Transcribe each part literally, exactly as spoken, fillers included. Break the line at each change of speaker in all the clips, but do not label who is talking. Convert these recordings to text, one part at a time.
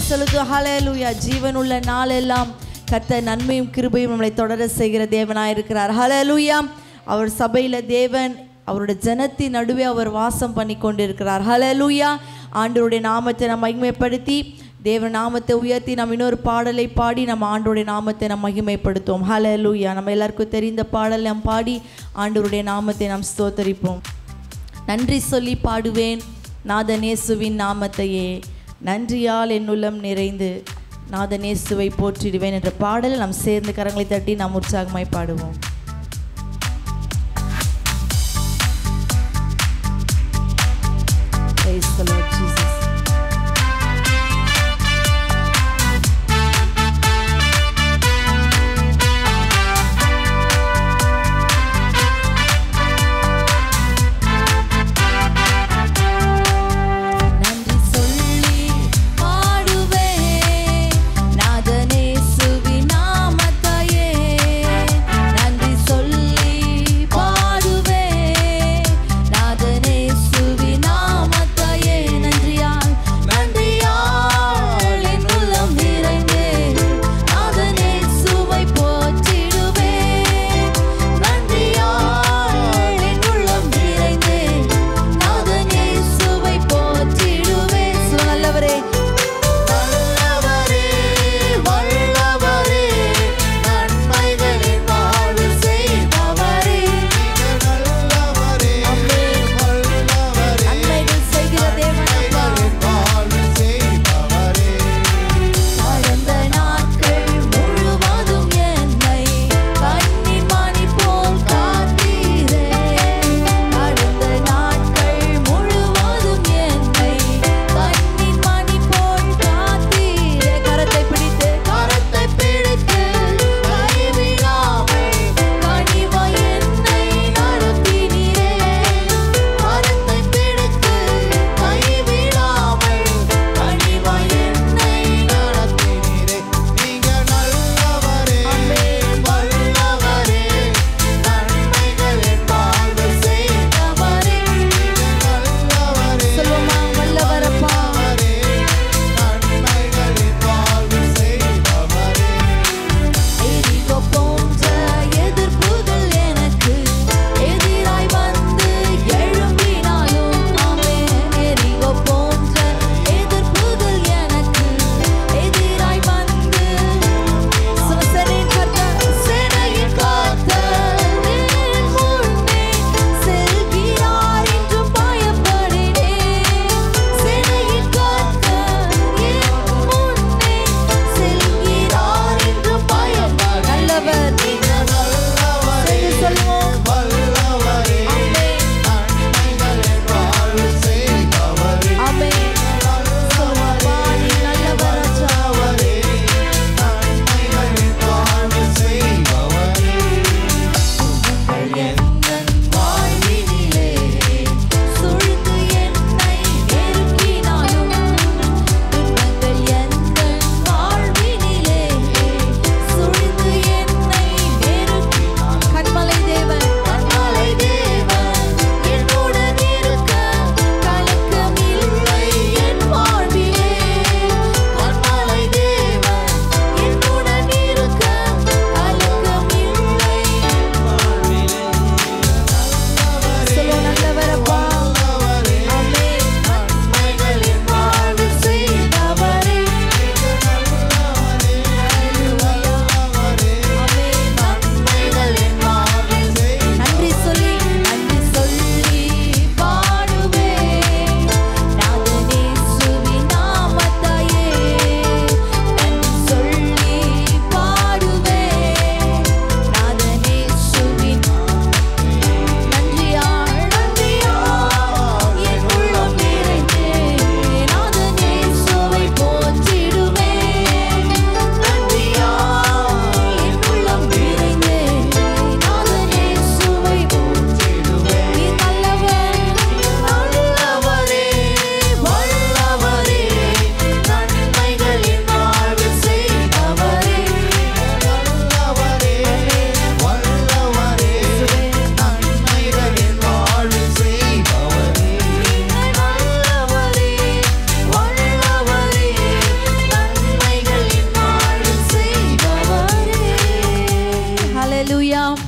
செலுத்துவோம். ஹல்லேலூயா. ஜீவனுள்ள நாளெல்லாம் கர்த்தர் நன்மையும் கிருபையும் நம்மளை தொடர செய்கிற தேவனாய் இருக்கிறார். ஹல்லேலூயா. அவர் சபையில தேவன் அவருடைய ஜனத்தின் நடுவே அவர் வாசம் பண்ணி கொண்டிருக்கிறார். ஹல்லேலூயா. ஆண்டவருடைய நாமத்தை நாம் மகிமைப்படுத்தி தேவ நாமத்தை உயர்த்தி நாம் இன்னொரு பாடலை பாடி நம்ம ஆண்டவருடைய நாமத்தை நாம் மகிமைப்படுத்துவோம். ஹல்லேலூயா. நம்ம எல்லாருக்கும் தெரிந்த பாடலை நாம் பாடி ஆண்டவருடைய நாமத்தை நாம் ஸ்தோத்தரிப்போம். நன்றி சொல்லி பாடுவேன் நாதனேசுவின் நாமத்தையே, நன்றியால் என் உள்ளம் நிறைந்து நாதனேசுவை போற்றிடுவேன் என்ற பாடலை நாம் சேர்ந்து கரங்களை தட்டி நாம் உற்சாகமாய் பாடுவோம். Praise the Lord Jesus.
நன்றி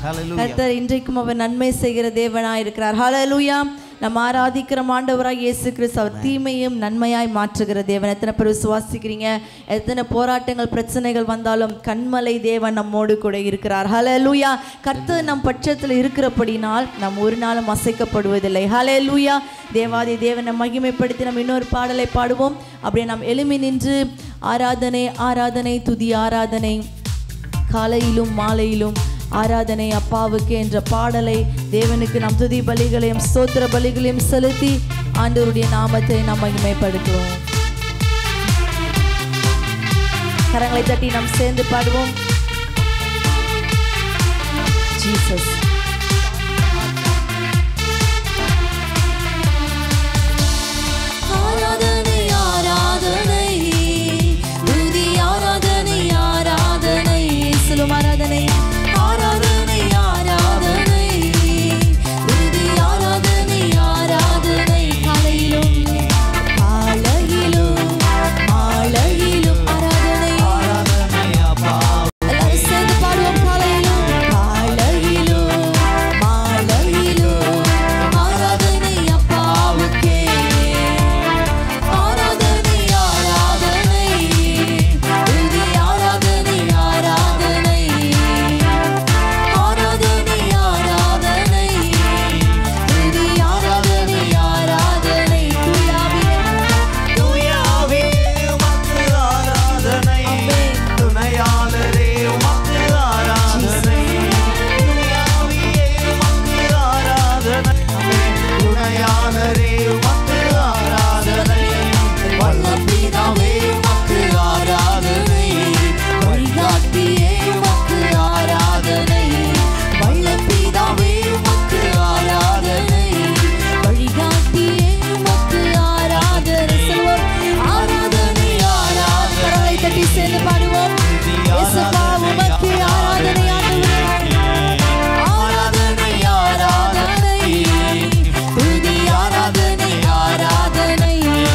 கர்த்தர் இன்றைக்கும் அவர் நன்மை செய்கிற தேவனாய் இருக்கிறார். ஹல்லேலூயா. நம்ம ஆராதிக்கிற ஆண்டவராய் இயேசு கிறிஸ்து அவர் தீமையும் நன்மையாய் மாற்றுகிற தேவன். எத்தனை பேர் விசுவாசிக்கிறீங்க? எத்தனை போராட்டங்கள் பிரச்சனைகள் வந்தாலும் கண்மலை தேவன் நம்மோடு கூட இருக்கிறார். ஹல்லேலூயா. கர்த்தர் நம் பட்சத்தில் இருக்கிறபடினால் நாம் ஒரு நாளும் அசைக்கப்படுவதில்லை. ஹல்லேலூயா. தேவாதி தேவனை மகிமைப்படுத்தி நம்ம இன்னொரு பாடலை பாடுவோம். அப்படியே நாம் எழும்பி நின்று ஆராதனை ஆராதனை துதி ஆராதனை காலையிலும் மாலையிலும் ஆராதனை அப்பாவுக்கு என்ற பாடலை தேவனுக்கு நாம் துதி பலிகளையும் ஸ்தோத்திர பலிகளையும் செலுத்தி ஆண்டவருடைய நாமத்தை நாம் மகிமைப்படுத்துவோம். கரங்களை தட்டி நாம் சேர்ந்து பாடுவோம். ஜீசஸ். ஆராதனை ஆராதனை துதி ஆராதனை ஆராதனை சொல்லும் ஆராதனை ஆராதனை ஆராதனை துதி ஆராதனை ஆராதனை காலையிலும் காலையிலும் மாலையிலும் ஆராதனை ஆராதனை அப்பா எல்லாரும் சேர்ந்து பாடுவோம். காலையிலும் காலையிலும் மாலையிலும் ஆராதனை அப்பாவுக்கே ஆராதனை ஆராதனை துதி ஆராதனை ஆராதனை ஆராதனை ஆராதனை துதி ஆராதனை ஆராதனை தூயாவே
தூயாவே உமக்கு ஆராதனை துணையாளரே உமக்கு ஆராதனை தூயாவியே உமக்கு ஆராதனை துணையாளரே உமக்கு ஆராதனை வல்லபிதாவே உமக்கு ஆராதனை வழிகாட்டியே உமக்கு ஆராதனை வல்லபிதாவே உமக்கு ஆராதனை
வழிகாட்டியே உமக்கு ஆராதனை சொல்வோம். ஆராதனை ஆராதனை தட்டி சேர்ந்து பாடுவோம். இயேசுவா உமக்கு ஆராதனை ஆண்டவரே
ஆராதனை ஆராதனை துதி ஆராதனை ஆராதனை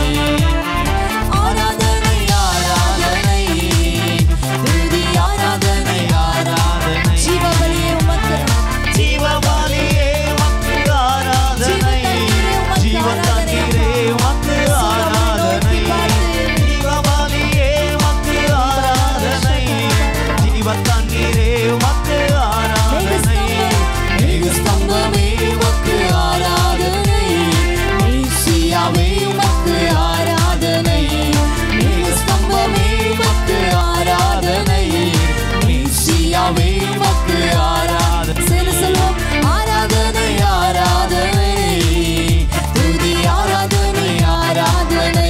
ஆராதனை ஆராதனை துதி ஆராதனை ஆராதனை
ஜீவபலியே உமக்கு
ஜீவபலியே உமக்கு ஆராதனை ஜீவதண்ணீரே உமக்கு ஆராதனை ஜீவபலியே உமக்கு ஆராதனை ஜீவதண்ணீரே உமக்கு ஆராதனை மேகஸ்தம்பமே உமக்கு ஆராதனை மேசியாவே உமக்கு ஆராதனை மேகஸ்தம்பமே உமக்கு ஆராதனை மேசியாவே உமக்கு ஆராதனை
சேர்ந்து சொல்வோம்.
ஆராதனை ஆராதனை துதி ஆராதனை ஆராதனை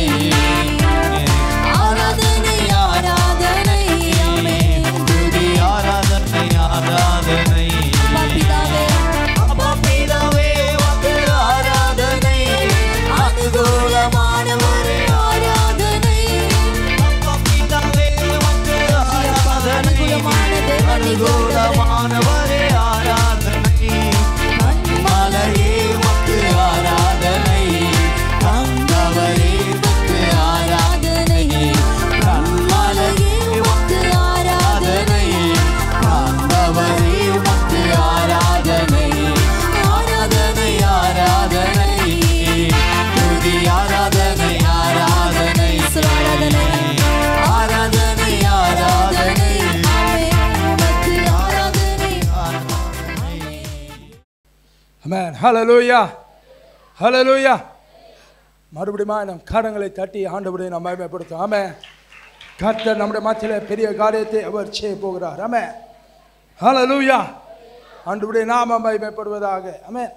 ஆராதனை ஆராதனை ஆமென் துதி ஆராதனை ஆராதனை
அப்பா பிதாவே
அப்பா பிதாவே உமக்கு ஆராதனை அனுகூலமானவரே ஆராதனை அப்பா பிதாவே உமக்கு ஆராதனை அனுகூலமானவரே ஆராதனை கண்மலையே உமக்கு ஆராதனை கந்தவரே உமக்கு ஆராதனை கண்மலையே உமக்கு ஆராதனை கந்தவரே உமக்கு ஆராதனை ஆராதனை ஆராதனை துதி ஆராதனை ஆராதனை
ஆராதனை
ஆராதனை ஆராதனை
உமக்கு ஆராதனை
ஆமென். ஹல்லேலூயா. ஹல்லேலூயா. மறுபடியும் நம் கரங்களை தட்டி ஆண்டவரை நாம் மகிமைப்படுத்தும். ஆமென். கர்த்தர் நம்முடைய மத்தியில் பெரிய காரியத்தை அவர் செய்ய போகிறார். ஆமென். ஹல்லேலூயா. ஆண்டவருடைய நாமம் மகிமைப்படுவதாக. ஆமென்.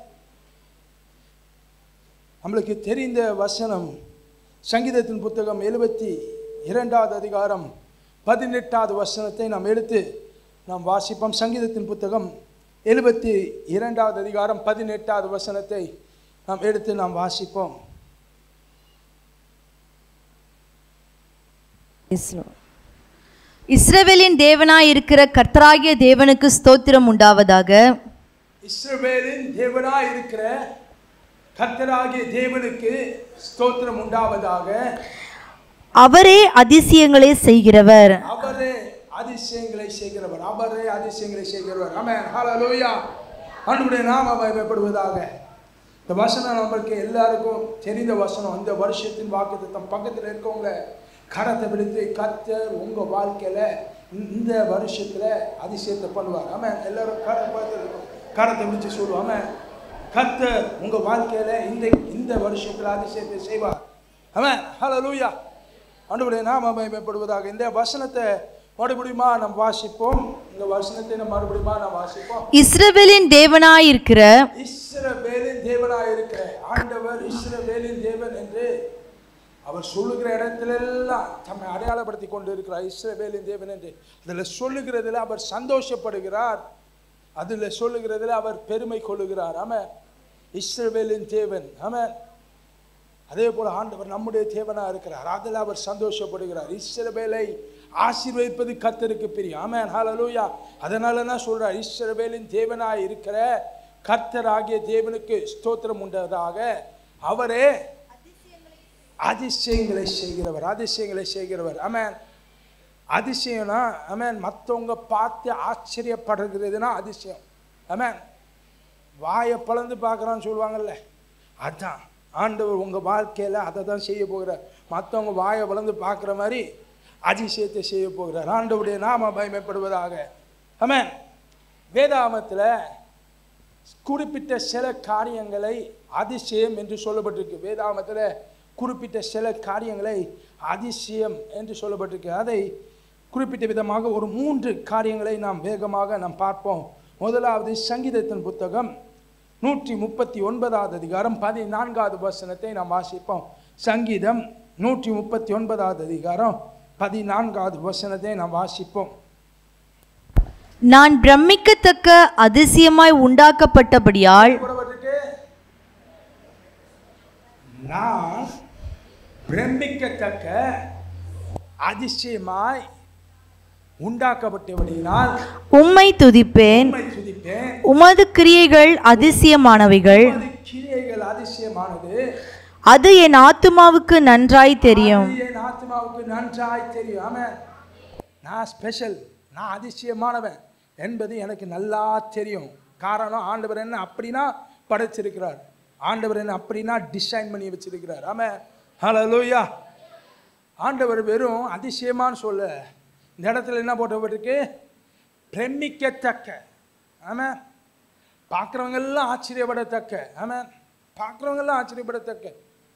நம்மளுக்கு தெரிந்த வசனம் சங்கீதத்தின் புத்தகம் எழுபத்தி இரண்டாவது அதிகாரம் பதினெட்டாவது வசனத்தை நாம் எடுத்து நாம் வாசிப்போம். சங்கீதத்தின் புத்தகம் எழுபத்தி இரண்டாவது அதிகாரம் பதினெட்டாவது வசனத்தை நாம் எடுத்து நாம் வாசிப்போம்.
இஸ்ரவேலின் தேவனாய் இருக்கிற கர்த்தராகிய தேவனுக்கு ஸ்தோத்திரம் உண்டாவதாக.
இஸ்ரவேலின் தேவனாய் இருக்கிற கர்த்தராகிய தேவனுக்கு ஸ்தோத்திரம் உண்டாவதாக.
அவரே அதிசயங்களை செய்கிறவர்.
அவரே அதிசயங்களை செய்கிறவர், அவரே அதிசயங்களை செய்கிறவர். ஆமென், ஹல்லேலூயா. ஆண்டவருடைய நாமம் மகிமைப்படுவதாக. இந்த வசனம் நமக்கு எல்லாருக்கும் தெரிந்த வசனம். இந்த வருஷத்தின் வாக்குத்தத்தம். பக்கத்தில் இருக்கவங்க கரத்தை பிடித்து, கர்த்தர் உங்க வாழ்க்கையில இந்த வருஷத்துல அதிசயத்தை பண்ணுவார். ஆமென். எல்லாரும் கரத்தை கரத்தை பிடிச்சு சொல்லுவோம். ஆமென். கர்த்தர் உங்க வாழ்க்கையில இந்த இந்த வருஷத்துல அதிசயத்தை செய்வார். ஆமென், ஹல்லேலூயா. ஆண்டவருடைய நாமம் மகிமைப்படுவதாக. இந்த வசனத்தை மறுபடியுமா நாம் வாசிப்போம். இந்த வசனத்தை நம்ம மறுபடியுமா நாம் வாசிப்போம்.
இஸ்ரவேலின் தேவனாயிருக்கிற
இஸ்ரவேலின் தேவனாயிருக்கிற ஆண்டவர் இஸ்ரவேலின் தேவன் என்று அவர் சொல்லுகிற இடத்திலெல்லாம் தம்மை அடையாளப்படுத்தி கொண்டு இருக்கிறார். இஸ்ரவேலின் தேவன் என்று அதில் சொல்லுகிறதுல அவர் சந்தோஷப்படுகிறார். அதில் சொல்லுகிறதுல அவர் பெருமை கொள்ளுகிறார். ஆமென். இஸ்ரவேலின் தேவன். ஆமென். அதே போல ஆண்டவர் நம்முடைய தேவனா இருக்கிறார். அதில் அவர் சந்தோஷப்படுகிறார். இஸ்ரவேலை ஆசீர்வதிப்பது கர்த்தருக்கு பிரியம். ஆமென், ஹல்லேலூயா. அதனால தான் சொல்றார், இஸ்ரவேலின் தேவனாய் இருக்கிற கர்த்தர் ஆகிய தேவனுக்கு ஸ்தோத்திரம் உண்டதாக. அவரே அதிசயங்களை செய்கிறவர், அதிசயங்களை செய்கிறவர். ஆமென். அதிசயம்னா ஆமென், மற்றவங்க பார்த்து ஆச்சரியப்படுகிறதுனா அதிசயம். ஆமென். வாயை பழந்து பார்க்குறான்னு சொல்லுவாங்கல்ல, அதான் ஆண்டவர் உங்கள் வாழ்க்கையில் அதை தான் செய்ய போகிறார். மற்றவங்க வாயை வளர்ந்து பார்க்குற மாதிரி அதிசயத்தை செய்ய போகிறார். ஆண்டவருடைய நாம மகிமைப்படுவதாக. ஆமென். வேதாகமத்தில் குறிப்பிட்ட சில காரியங்களை அதிசயம் என்று சொல்லப்பட்டிருக்கு. வேதாகமத்தில் குறிப்பிட்ட சில காரியங்களை அதிசயம் என்று சொல்லப்பட்டிருக்கு. அதை குறிப்பிட்ட விதமாக ஒரு மூன்று காரியங்களை நாம் வேகமாக நாம் பார்ப்போம். முதலாவது சங்கீதத்தின் புத்தகம் நூற்றி முப்பத்தி ஒன்பதாவது அதிகாரம் பதினான்காவது வசனத்தை நாம் வாசிப்போம். சங்கீதம் நூற்றி முப்பத்தி ஒன்பதாவது அதிகாரம் பதினான்காவது வசனத்தை நாம் வாசிப்போம்.
நான் பிரமிக்கத்தக்க அதிசயமாய் உண்டாக்கப்பட்டபடியால்
நான் பிரமிக்கத்தக்க அதிசயமாய் உண்டாக்கப்பட்டபடியினால்
உம்மை துதிப்பேன். உமது கிரியைகள் அதிசயமானவைகள்.
கிரியைகள் அதிசயமானது.
அது என் ஆத்துமாவுக்கு நன்றாய் தெரியும்.
என் ஆத்துமாவுக்கு நன்றாய் தெரியும். ஆமென். நான் ஸ்பெஷல், நான் அதிசயமானவன் என்பது எனக்கு நல்லா தெரியும். காரணம், ஆண்டவர் என்ன அப்படின்னா படைச்சிருக்கிறார். ஆண்டவர் என்ன அப்படின்னா டிசைன் பண்ணி வச்சிருக்கிறார். ஆமென், ஹல்லேலூயா. ஆண்டவர் வெறும் அதிசயமான்னு சொல்ல, இந்த இடத்துல என்ன போட்டப்பட்டிருக்கு? பிரமிக்கத்தக்க. ஆமென். பார்க்குறவங்க எல்லாம் ஆச்சரியப்படத்தக்க. ஆமென். பார்க்குறவங்க எல்லாம் ஆச்சரியப்படத்தக்க.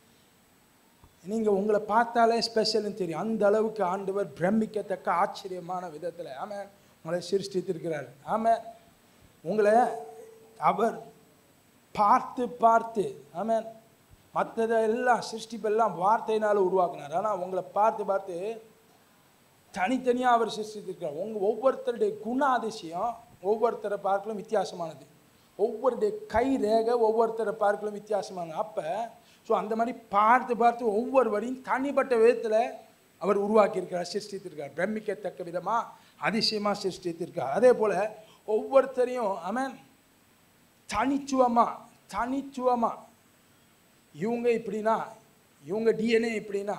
நீங்கள் உங்களை பார்த்தாலே ஸ்பெஷல்னு தெரியும். அந்த அளவுக்கு ஆண்டவர் பிரமிக்கத்தக்க ஆச்சரியமான விதத்தில் ஆமென் உங்களை சிருஷ்டித்திருக்கிறார். ஆமென். உங்களை அவர் பார்த்து பார்த்து ஆமென் மற்றதை எல்லாம் சிருஷ்டிப்பெல்லாம் வார்த்தையினால் உருவாக்குனார். ஆனால் உங்களை பார்த்து பார்த்து தனித்தனியாக அவர் சிருஷ்டித்திருக்கிறார். உங்கள் ஒவ்வொருத்தருடைய குண அதிசயம் ஒவ்வொருத்தரை பார்க்கலும் வித்தியாசமானது. ஒவ்வொருடைய கை ரேகை ஒவ்வொருத்தரை பார்க்கலும் வித்தியாசமானது. அப்போ ஸோ அந்த மாதிரி பார்த்து பார்த்து ஒவ்வொருவரையும் தனிப்பட்ட விதத்தில் அவர் உருவாக்கியிருக்கிறார், சிருஷ்டித்திருக்கார். பிரமிக்கத்தக்க விதமாக அதிசயமாக சிருஷ்டித்திருக்கார். அதே போல் ஒவ்வொருத்தரையும் ஆமென் தனித்துவமாக தனித்துவமாக இவங்க இப்படின்னா இவங்க டிஎன்ஏ இப்படின்னா.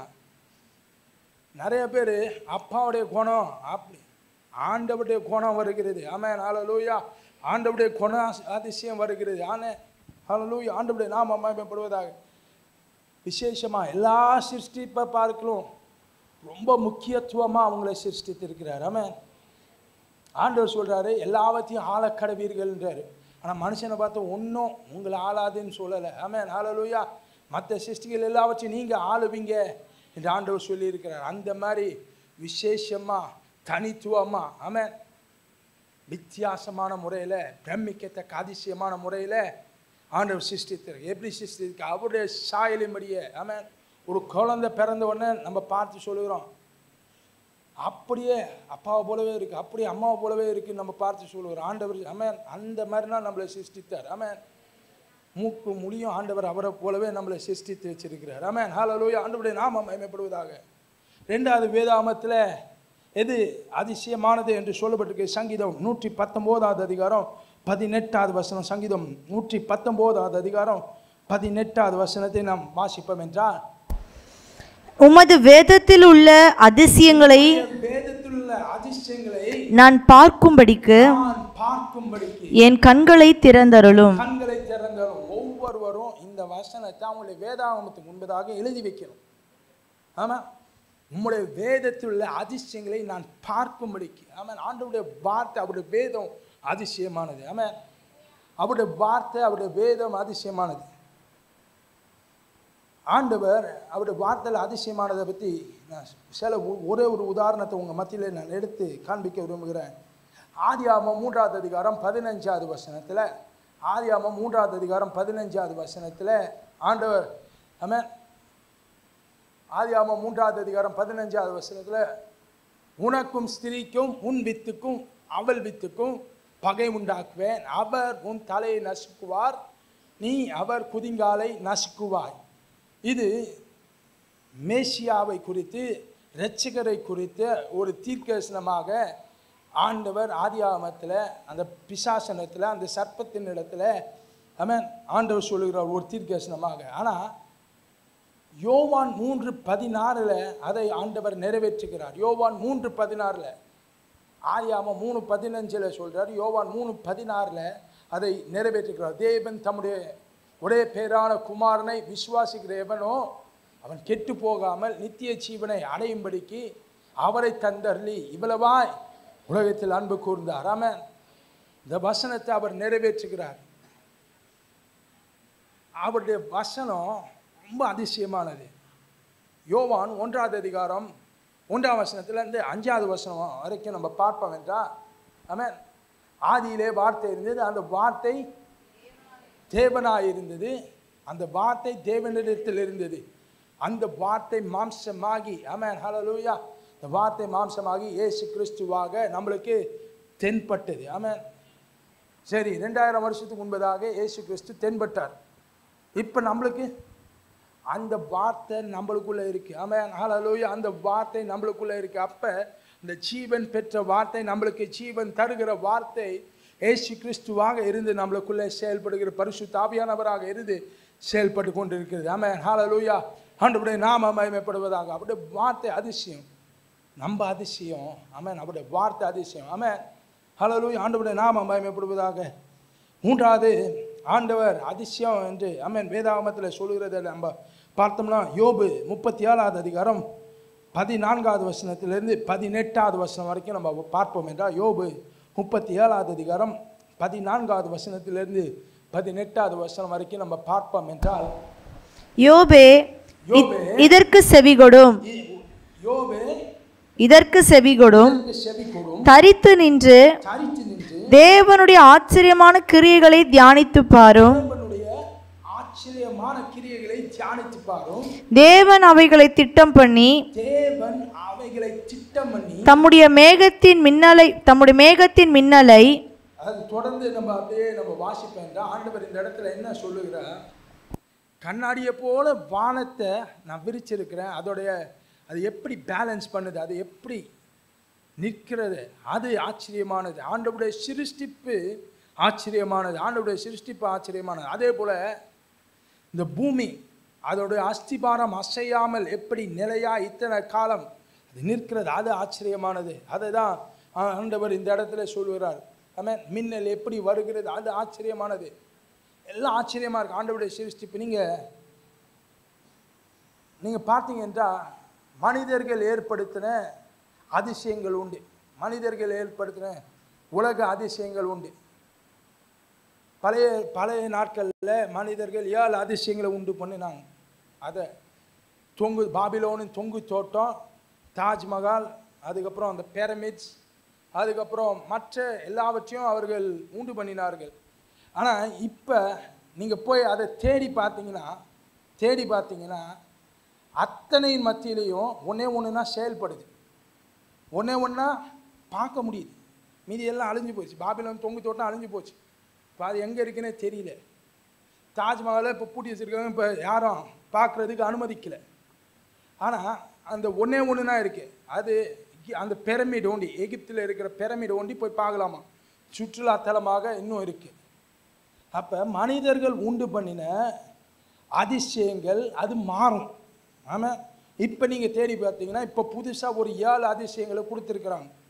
நிறைய பேர் அப்பாவுடைய குணம் அப்படி, ஆண்டவருடைய குணம் வருகிறது. ஆமென், ஹல்லேலூயா. ஆண்டவருடைய குண அதிசயம் வருகிறது. ஆனே ஹல்லேலூயா. ஆண்டவருடைய நாமம் மகிமைப்படுவதாக. விசேஷமாக எல்லா சிருஷ்டிப்பை பார்க்கலும் ரொம்ப முக்கியத்துவமாக அவங்கள சிருஷ்டித்திருக்கிறார். ஆமென். ஆண்டவர் சொல்கிறாரு எல்லாவற்றையும் ஆள கடவீர்கள்ன்றாரு. ஆனால் மனுஷனை பார்த்து ஒன்றும் உங்களை ஆளாதுன்னு சொல்லலை. ஆமென், ஹல்லேலூயா. மற்ற சிருஷ்டிகள் எல்லாவற்றையும் நீங்கள் ஆளுவீங்க என்று ஆண்டவர் சொல்லியிருக்கிறார். அந்த மாதிரி விசேஷமாக தனித்துவமாக ஆமென் வித்தியாசமான முறையில் பிரமிக்கத்தக்க அதிசயமான முறையில் ஆண்டவர் சிருஷ்டித்தார். எப்படி சிருஷ்டிக்க? அவருடைய சாயலின்படியே. ஆமென். ஒரு குழந்தை பிறந்த உடனே நம்ம பார்த்து சொல்லுகிறோம் அப்படியே அப்பாவை போலவே இருக்குது, அப்படியே அம்மாவை போலவே இருக்குன்னு நம்ம பார்த்து சொல்லுகிறோம். ஆண்டவர் ஆமென் அந்த மாதிரினா நம்மளை சிருஷ்டித்தார். ஆமென். மூக்கு முடியும் ஆண்டவர் அவரை போலவே நம்மளை சிருஷ்டித்து வச்சிருக்கிறார். ஆமென், ஹல்லேலூயா. ஆண்டவருடைய நாமம் மகிமைப்படுவதாக. ரெண்டாவது வேதாகமத்தில் எது அதிசயமானது என்று சொல்லப்பட்டிருக்கு? சங்கீதம் நூற்றி பத்தொம்போதாவது அதிகாரம் பதினெட்டாவது வசனம். சங்கீதம் நூற்றி பத்தொம்போதாவது அதிகாரம் பதினெட்டாவது வசனத்தை நாம் வாசிப்போம் என்றால்,
உமது வேதத்தில் உள்ள அதிசயங்களை
வேதத்தில் உள்ள உள்ள அதிசயங்களை
நான் பார்க்கும்படிக்கு
நான் பார்க்கும்படிக்கு
என் கண்களை திறந்தருளும்.
கண்களை திறந்தரும். ஒவ்வொருவரும் இந்த வசனத்தை அவங்களுடைய வேதாகமத்துக்கு முன்பதாக எழுதி வைக்கணும். ஆமா, உம்முடைய வேதத்தில் உள்ள அதிசயங்களை நான் பார்க்கும்படிக்கு. ஆமாம், ஆண்டவருடைய வார்த்தை, அவருடைய வேதம் அதிசயமானது. ஆமாம், அவருடைய வார்த்தை, அவருடைய வேதம் அதிசயமானது. ஆண்டவர் அவருடைய வார்த்தையில் அதிசயமானதை பற்றி நான் சில ஒரே ஒரு உதாரணத்தை உங்கள் மத்தியில் நான் எடுத்து காண்பிக்க விரும்புகிறேன். ஆதியாகமம் மூன்றாவது அதிகாரம் பதினஞ்சாவது வசனத்தில் ஆதியாகமம் மூன்றாவது அதிகாரம் பதினஞ்சாவது வசனத்தில் ஆண்டவர் ஆமாம் ஆதியாகமம் மூன்றாவது அதிகாரம் பதினஞ்சாவது வசனத்தில் உனக்கும் ஸ்திரீக்கும் உன் வித்துக்கும் அவள் வித்துக்கும் பகை உண்டாக்குவேன். அவர் உன் தலையை நசுக்குவார், நீ அவர் குதிங்காலை நசுக்குவாய். இது மேசியாவை குறித்து, இரட்சகரை குறித்த ஒரு தீர்க்கதரிசனமாக ஆண்டவர் ஆதியாகமத்தில் அந்த பிசாசனத்தில் அந்த சர்ப்பத்தின் இடத்துல ஆமென் ஆண்டவர் சொல்லுகிறார் ஒரு தீர்க்கதரிசனமாக. ஆனால் யோவான் மூன்று பதினாறில் அதை ஆண்டவர் நிறைவேற்றுகிறார். யோவான் மூன்று பதினாறில் ஆதியாகமம் மூணு பதினஞ்சில் சொல்கிறார், யோவான் மூணு பதினாறில் அதை நிறைவேற்றுகிறார். தேவன் தம்முடைய ஒரே பேரான குமாரனை விசுவாசிக்கிற எவனோ அவன் கெட்டு போகாமல் நித்திய ஜீவனை அடையும்படிக்கு அவரை தந்தருளி இவ்வளவாய் உலகத்தில் அன்பு கூர்ந்தார். ஆமென். இந்த வசனத்தை அவர் நிறைவேற்றுகிறார். அவருடைய வசனம் ரொம்ப அதிசயமானது. யோவான் ஒன்றாவது அதிகாரம் ஒன்றாம் வசனத்திலேருந்து அஞ்சாவது வசனம் வரைக்கும் நம்ம பார்ப்போம் என்றால், ஆமென், ஆதியிலே வார்த்தை இருந்தது, அந்த வார்த்தை தேவனாய் இருந்தது, அந்த வார்த்தை தேவனிடத்தில் இருந்தது, அந்த வார்த்தை மாம்சமாகி ஆமென் ஹல்லேலூயா இந்த வார்த்தை மாம்சமாகி இயேசு கிறிஸ்துவாக நம்மளுக்கு தென்பட்டது. ஆமென். சரி, ரெண்டாயிரம் வருஷத்துக்கு முன்பதாக இயேசு கிறிஸ்து தென்பட்டார். இப்போ நம்மளுக்கு அந்த வார்த்தை நம்மளுக்குள்ளே இருக்குது. ஆமென் ஹல்லேலூயா அந்த வார்த்தை நம்மளுக்குள்ளே இருக்குது. அப்போ இந்த ஜீவன் பெற்ற வார்த்தை, நம்மளுக்கு ஜீவன் தருகிற வார்த்தை இயேசு கிறிஸ்துவாக இருந்து நம்மளுக்குள்ளே செயல்படுகிற பரிசுத்த ஆவியானவராக இருந்து செயல்பட்டு கொண்டு இருக்கிறது. ஆமென் ஹல்லேலூயா ஆண்டவருடைய நாமம் மகிமைப்படுவதாக. அவருடைய வார்த்தை அதிசயம், நம்ம அதிசயம். ஆமென், அவருடைய வார்த்தை அதிசயம். ஆமென் ஹல்லேலூயா ஆண்டவருடைய நாமம் மகிமைப்படுவதாக. மூன்றாவது ஆண்டவர் அதிசயம் என்று ஆமென் வேதாகமத்தில் சொல்லுகிறத நம்ம பார்த்தோம்னா, யோபு முப்பத்தி ஏழாவது அதிகாரம் பதினான்காவது வசனத்திலிருந்து பதினெட்டாவது வசனம் வரைக்கும் நம்ம பார்ப்போம் என்றால், யோபு முப்பத்தி ஏழாவது அதிகாரம் பதினான்காவது வசனத்திலிருந்து பதினெட்டாவது வசனம் வரைக்கும் நம்ம பார்ப்போம் என்றால்,
யோபே இதற்கு செவிகொடும்,
யோபே
இதற்கு செவிகொடும்,
செவிகொடும்,
தரித்து நின்று
தரித்து நின்று
தேவனுடைய ஆச்சரியமான கிரியைகளை தியானித்து பாரும்.
தேவனுடைய ஆச்சரியமான கிரியைகளை தியானித்து பாரும்.
தேவன் அவைகளை திட்டம் பண்ணி
தேவன் அவைகளை திட்டம் பண்ணி
தம்முடைய மேகத்தின் மின்னலை தம்முடைய மேகத்தின் மின்னலை
அது தொடர்ந்து நம்ம அப்படியே நம்ம வாசிப்பேன். ஆண்டவர் இந்த இடத்துல என்ன சொல்லுகிறார், கண்ணாடியை போல வானத்தை நான் விரிச்சிருக்கிறேன், அதோடைய அது எப்படி பேலன்ஸ் பண்ணுது, அது எப்படி நிற்கிறது, அது ஆச்சரியமானது. ஆண்டவருடைய சிருஷ்டிப்பு ஆச்சரியமானது, ஆண்டவருடைய சிருஷ்டிப்பு ஆச்சரியமானது. அதே போல் இந்த பூமி அதோடைய அஸ்திபாரம் அசையாமல் எப்படி நிலையா இத்தனை காலம் அது நிற்கிறது, அது ஆச்சரியமானது. அதை தான் ஆண்டவர் இந்த இடத்துல சொல்லுகிறார். ஆமென். மின்னல் எப்படி வருகிறது, அது ஆச்சரியமானது. எல்லாம் ஆச்சரியமாக இருக்குது ஆண்டவருடைய சிருஷ்டிப்பு. நீங்கள் நீங்கள் பார்த்தீங்க என்றால், மனிதர்கள் ஏற்படுத்தின அதிசயங்கள் உண்டு, மனிதர்கள் ஏற்படுத்தின உலக அதிசயங்கள் உண்டு. பழைய பழைய நாட்களில் மனிதர்கள் ஏழு அதிசயங்களை உண்டு பண்ணினாங்க. அதை தொங்கு பாபிலோனின் தொங்கு தோட்டம், தாஜ்மஹால், அதுக்கப்புறம் அந்த பிரமிட்ஸ், அதுக்கப்புறம் மற்ற எல்லாவற்றையும் அவர்கள் உண்டு பண்ணினார்கள். ஆனால் இப்போ நீங்கள் போய் அதை தேடி பார்த்தீங்கன்னா தேடி பார்த்தீங்கன்னா அத்தனை மத்தியிலையும் ஒன்றே ஒன்றுனா செயல்படுது, ஒன்றே ஒன்றா பார்க்க முடியுது. மீதி எல்லாம் அழிஞ்சு போச்சு. பாபிலோன் தொங்கு தோட்டம் அழிஞ்சு போச்சு, இப்போ அது எங்கே இருக்குன்னே தெரியல. தாஜ்மஹாலை இப்போ பூட்டி வச்சுருக்காங்க, இப்போ யாரும் பார்க்குறதுக்கு அனுமதிக்கலை. ஆனால் அந்த ஒன்றே ஒன்றுனா இருக்குது. அது அந்த பிரமிட் ஓண்டி, எகிப்தில் இருக்கிற பிரமிட் ஓண்டி போய் பார்க்கலாமா, சுற்றுலாத்தலமாக இன்னும் இருக்குது. அப்போ மனிதர்கள் உண்டு பண்ணின அதிசயங்கள் அது மாறும். ஆமாம். இப்போ நீங்கள் தேடி பார்த்தீங்கன்னா இப்போ புதுசாக ஒரு ஏழு அதிசயங்களை கொடுத்துருக்குறாங்க.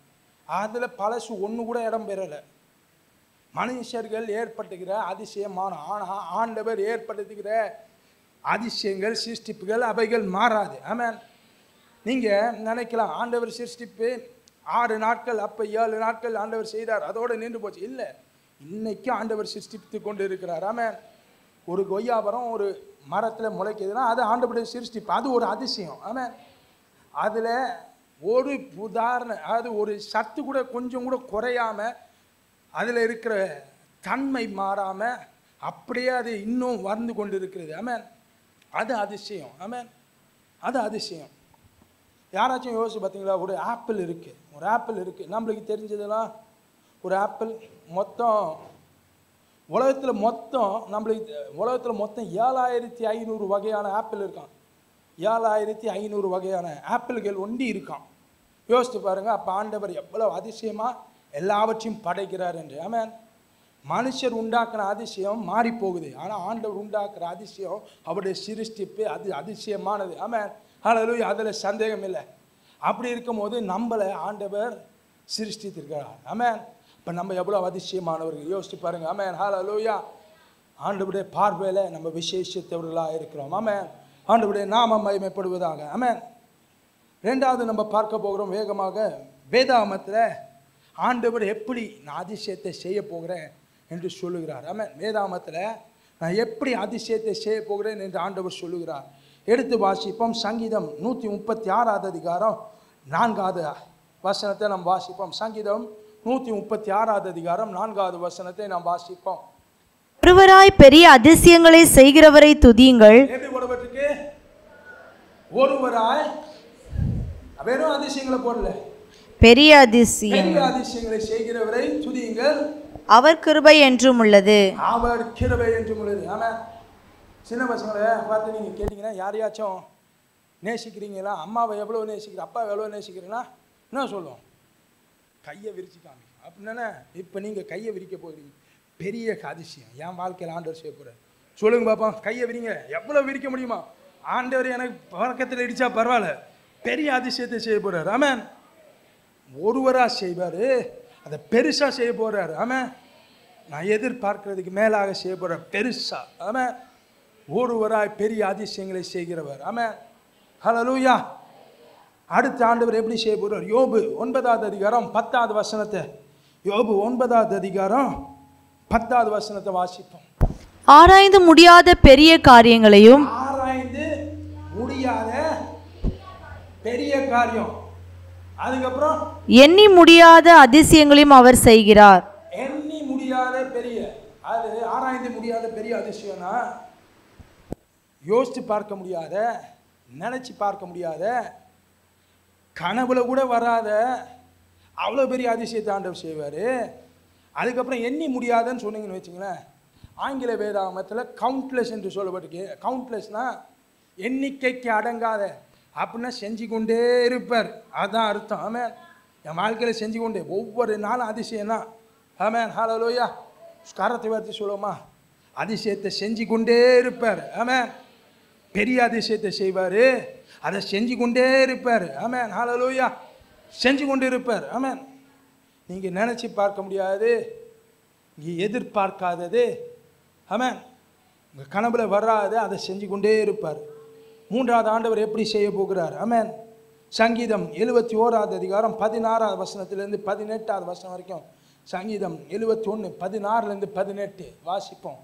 அதில் பழசு ஒன்று கூட இடம் பெறலை. மனுஷர்கள் ஏற்படுத்துகிற அதிசயமான ஆனால் ஆண்டவர் ஏற்படுத்துகிற அதிசயங்கள் சிருஷ்டிப்புகள் அவைகள் மாறாது. ஆமென். நீங்கள் நினைக்கலாம் ஆண்டவர் சிருஷ்டிப்பு ஆறு நாட்கள் அப்போ ஏழு நாட்கள் ஆண்டவர் செய்தார் அதோடு நின்று போச்சு. இல்லை, இன்னைக்கு ஆண்டவர் சிருஷ்டித்து கொண்டு இருக்கிறார். ஆமென். ஒரு கொய்யாபரம் ஒரு மரத்தில் முளைக்குதுன்னா அது ஆண்டவருடைய சிருஷ்டிப்பு, அது ஒரு அதிசயம். ஆமென். அதில் ஒரு உதாரணம், அது ஒரு சத்து கூட கொஞ்சம் கூட குறையாமல் அதில் இருக்கிற தன்மை மாறாமல் அப்படியே அது இன்னும் வந்து கொண்டு இருக்கிறது. ஆமென். அது அதிசயம். ஆமென். அது அதிசயம். யாராச்சும் யோசிச்சு பார்த்தீங்களா? ஒரு ஆப்பிள் இருக்குது, ஒரு ஆப்பிள் இருக்குது, நம்மளுக்கு தெரிஞ்சதெல்லாம் ஒரு ஆப்பிள் மொத்தம் உலகத்தில் மொத்தம் நம்மளுக்கு உலகத்தில் மொத்தம் ஏழாயிரத்தி ஐநூறு வகையான ஆப்பிள் இருக்கான். ஏழாயிரத்தி ஐநூறு வகையான ஆப்பிள்கள் ஒண்டி இருக்கான். யோசித்து பாருங்கள். அப்போ ஆண்டவர் எவ்வளோ அதிசயமாக எல்லாவற்றையும் படைக்கிறார் என்று. ஆமென். மனுஷர் உண்டாக்குன அதிசயம் மாறி போகுது, ஆனால் ஆண்டவர் உண்டாக்குற அதிசயம் அவருடைய சிருஷ்டிப்பு அது அதிசயமானது. ஆமென். ஹல்லேலூயா. அதில் சந்தேகம் இல்லை. அப்படி இருக்கும்போது நம்மளை ஆண்டவர் சிருஷ்டித்திருக்கிறார். ஆமென். இப்போ நம்ம எவ்வளோ அதிசயமானவர்கள் யோசிச்சு பாருங்க. ஆமென். ஹல்லேலூயா. ஆண்டவருடைய பார்வையில் நம்ம விசேஷத்தவர்களாக இருக்கிறோம். ஆமென். ஆண்டவருடைய நாமம் மகிமைப்படுவதாக. ஆமென். ரெண்டாவது நம்ம பார்க்க போகிறோம் வேகமாக, வேதாகமத்தில் ஆண்டவர் எப்படி நான் அதிசயத்தை செய்ய போகிறேன் என்று சொல்லுகிறார். ஆமென். வேதாகமத்தில் நான் எப்படி அதிசயத்தை செய்ய போகிறேன் என்று ஆண்டவர் சொல்லுகிறார். எடுத்து வாசிப்போம். சங்கீதம் நூற்றி முப்பத்தி ஆறாவது அதிகாரம் நான்காவது வசனத்தை நாம் வாசிப்போம். சங்கீதம் நூற்றி முப்பத்தி ஆறாவது அதிகாரம் நான்காவது வசனத்தை நாம் வாசிப்போம்.
ஒருவராய் பெரிய அதிசயங்களை செய்கிறவரை துதியுங்கள்.
எப்படி போடப்பட்டிருக்கு? ஒருவராய், வெறும் அதிசயங்களை போடல,
பெரிய அதிசயம்,
பெரிய அதிசயங்களை செய்கிறவரை துதியுங்கள்,
அவர் கிருபை என்றும் உள்ளது.
அவர் கிருபை என்றும் உள்ளது. ஆமாம். சின்ன பசங்களை பார்த்து நீங்கள் கேட்டிங்கன்னா யாரையாச்சும் நேசிக்கிறீங்களா? அம்மாவை எவ்வளோ நேசிக்கிற, அப்பாவை எவ்வளோ நேசிக்கிறீங்களா? என்ன சொல்லுவோம்? கையை விரிச்சிக்காங்க அப்படின்னா. இப்போ நீங்கள் கையை விரிக்க போகிறீங்க, பெரிய அதிசயம் என் வாழ்க்கையில் ஆண்டவர் செய்ய போகிறார். சொல்லுங்க பாப்போம், கையை விரிங்க. எவ்வளோ விரிக்க முடியுமா? ஆண்டவர் எனக்கு பழக்கத்தில் இடித்தா பரவாயில்ல, பெரிய அதிசயத்தை செய்ய போகிறார். ஆமாம். ஒருவராக செய்வார், அதை பெருசாக செய்ய போகிறார். ஆமாம். நான் எதிர்பார்க்கறதுக்கு மேலாக செய்ய போகிறார், பெருசாக. ஆமாம். ஒருவராய் பெரிய அதிசயங்களை செய்கிறவர். ஆமாம். ஹல்லேலூயா. அடுத்த ஆண்டவர் எப்படி செய்ய போகிறார்? யோபு ஒன்பதாவது அதிகாரம் பத்தாவது வசனத்தை, யோபு ஒன்பதாவது அதிகாரம் பத்தாவது வசனத்தை வாசிப்போம்.
ஆராய்ந்து முடியாத பெரிய காரியங்களையும்,
ஆராய்ந்து முடியாத பெரிய காரியம், அதுக்கப்புறம்
எண்ணி முடியாத அதிசயங்களையும் அவர் செய்கிறார்.
எண்ணி முடியாத பெரிய, அது ஆராய்ந்து முடியாத பெரிய அதிசயம்னா யோசித்து பார்க்க முடியாத, நினச்சி பார்க்க முடியாத, கனவுல கூட வராத அவ்வளோ பெரிய அதிசயத்தை ஆண்டவர் செய்வார். அதுக்கப்புறம் எண்ணி முடியாதுன்னு சொன்னீங்கன்னு வச்சுங்களேன், ஆங்கில வேதாகமத்தில் கவுண்ட்லெஸ் என்று சொல்லப்பட்டிருக்கு. கவுண்ட்லெஸ்னால் எண்ணிக்கைக்கு அடங்காத, அப்படின்னா செஞ்சு கொண்டே இருப்பார், அதுதான் அர்த்தம். ஆமென். என் வாழ்க்கையில் செஞ்சு கொண்டே, ஒவ்வொரு நாளும் அதிசயம் தான். ஆமென். ஹல்லேலூயா. கரத்தை வார்த்தை சொல்லுவோமா? அதிசயத்தை செஞ்சு கொண்டே இருப்பார். ஆமென். பெரிய அதிசயத்தை செய்வார், அதை செஞ்சு கொண்டே இருப்பார். ஆமென். ஹல்லேலூயா. செஞ்சு கொண்டு இருப்பார். ஆமென். நீங்கள் நினச்சி பார்க்க முடியாது, நீங்கள் எதிர்பார்க்காதது, ஆமென், உங்கள் கனவுல வராது, அதை செஞ்சு கொண்டே இருப்பார். மூன்றாவது ஆண்டவர் எப்படி செய்ய போகிறார்? ஆமென். சங்கீதம் எழுபத்தி ஓராவது அதிகாரம் பதினாறாவது வசனத்திலேருந்து பதினெட்டாவது வசனம் வரைக்கும், சங்கீதம் எழுபத்தி ஒன்று பதினாறுலேருந்து பதினெட்டு வாசிப்போம்.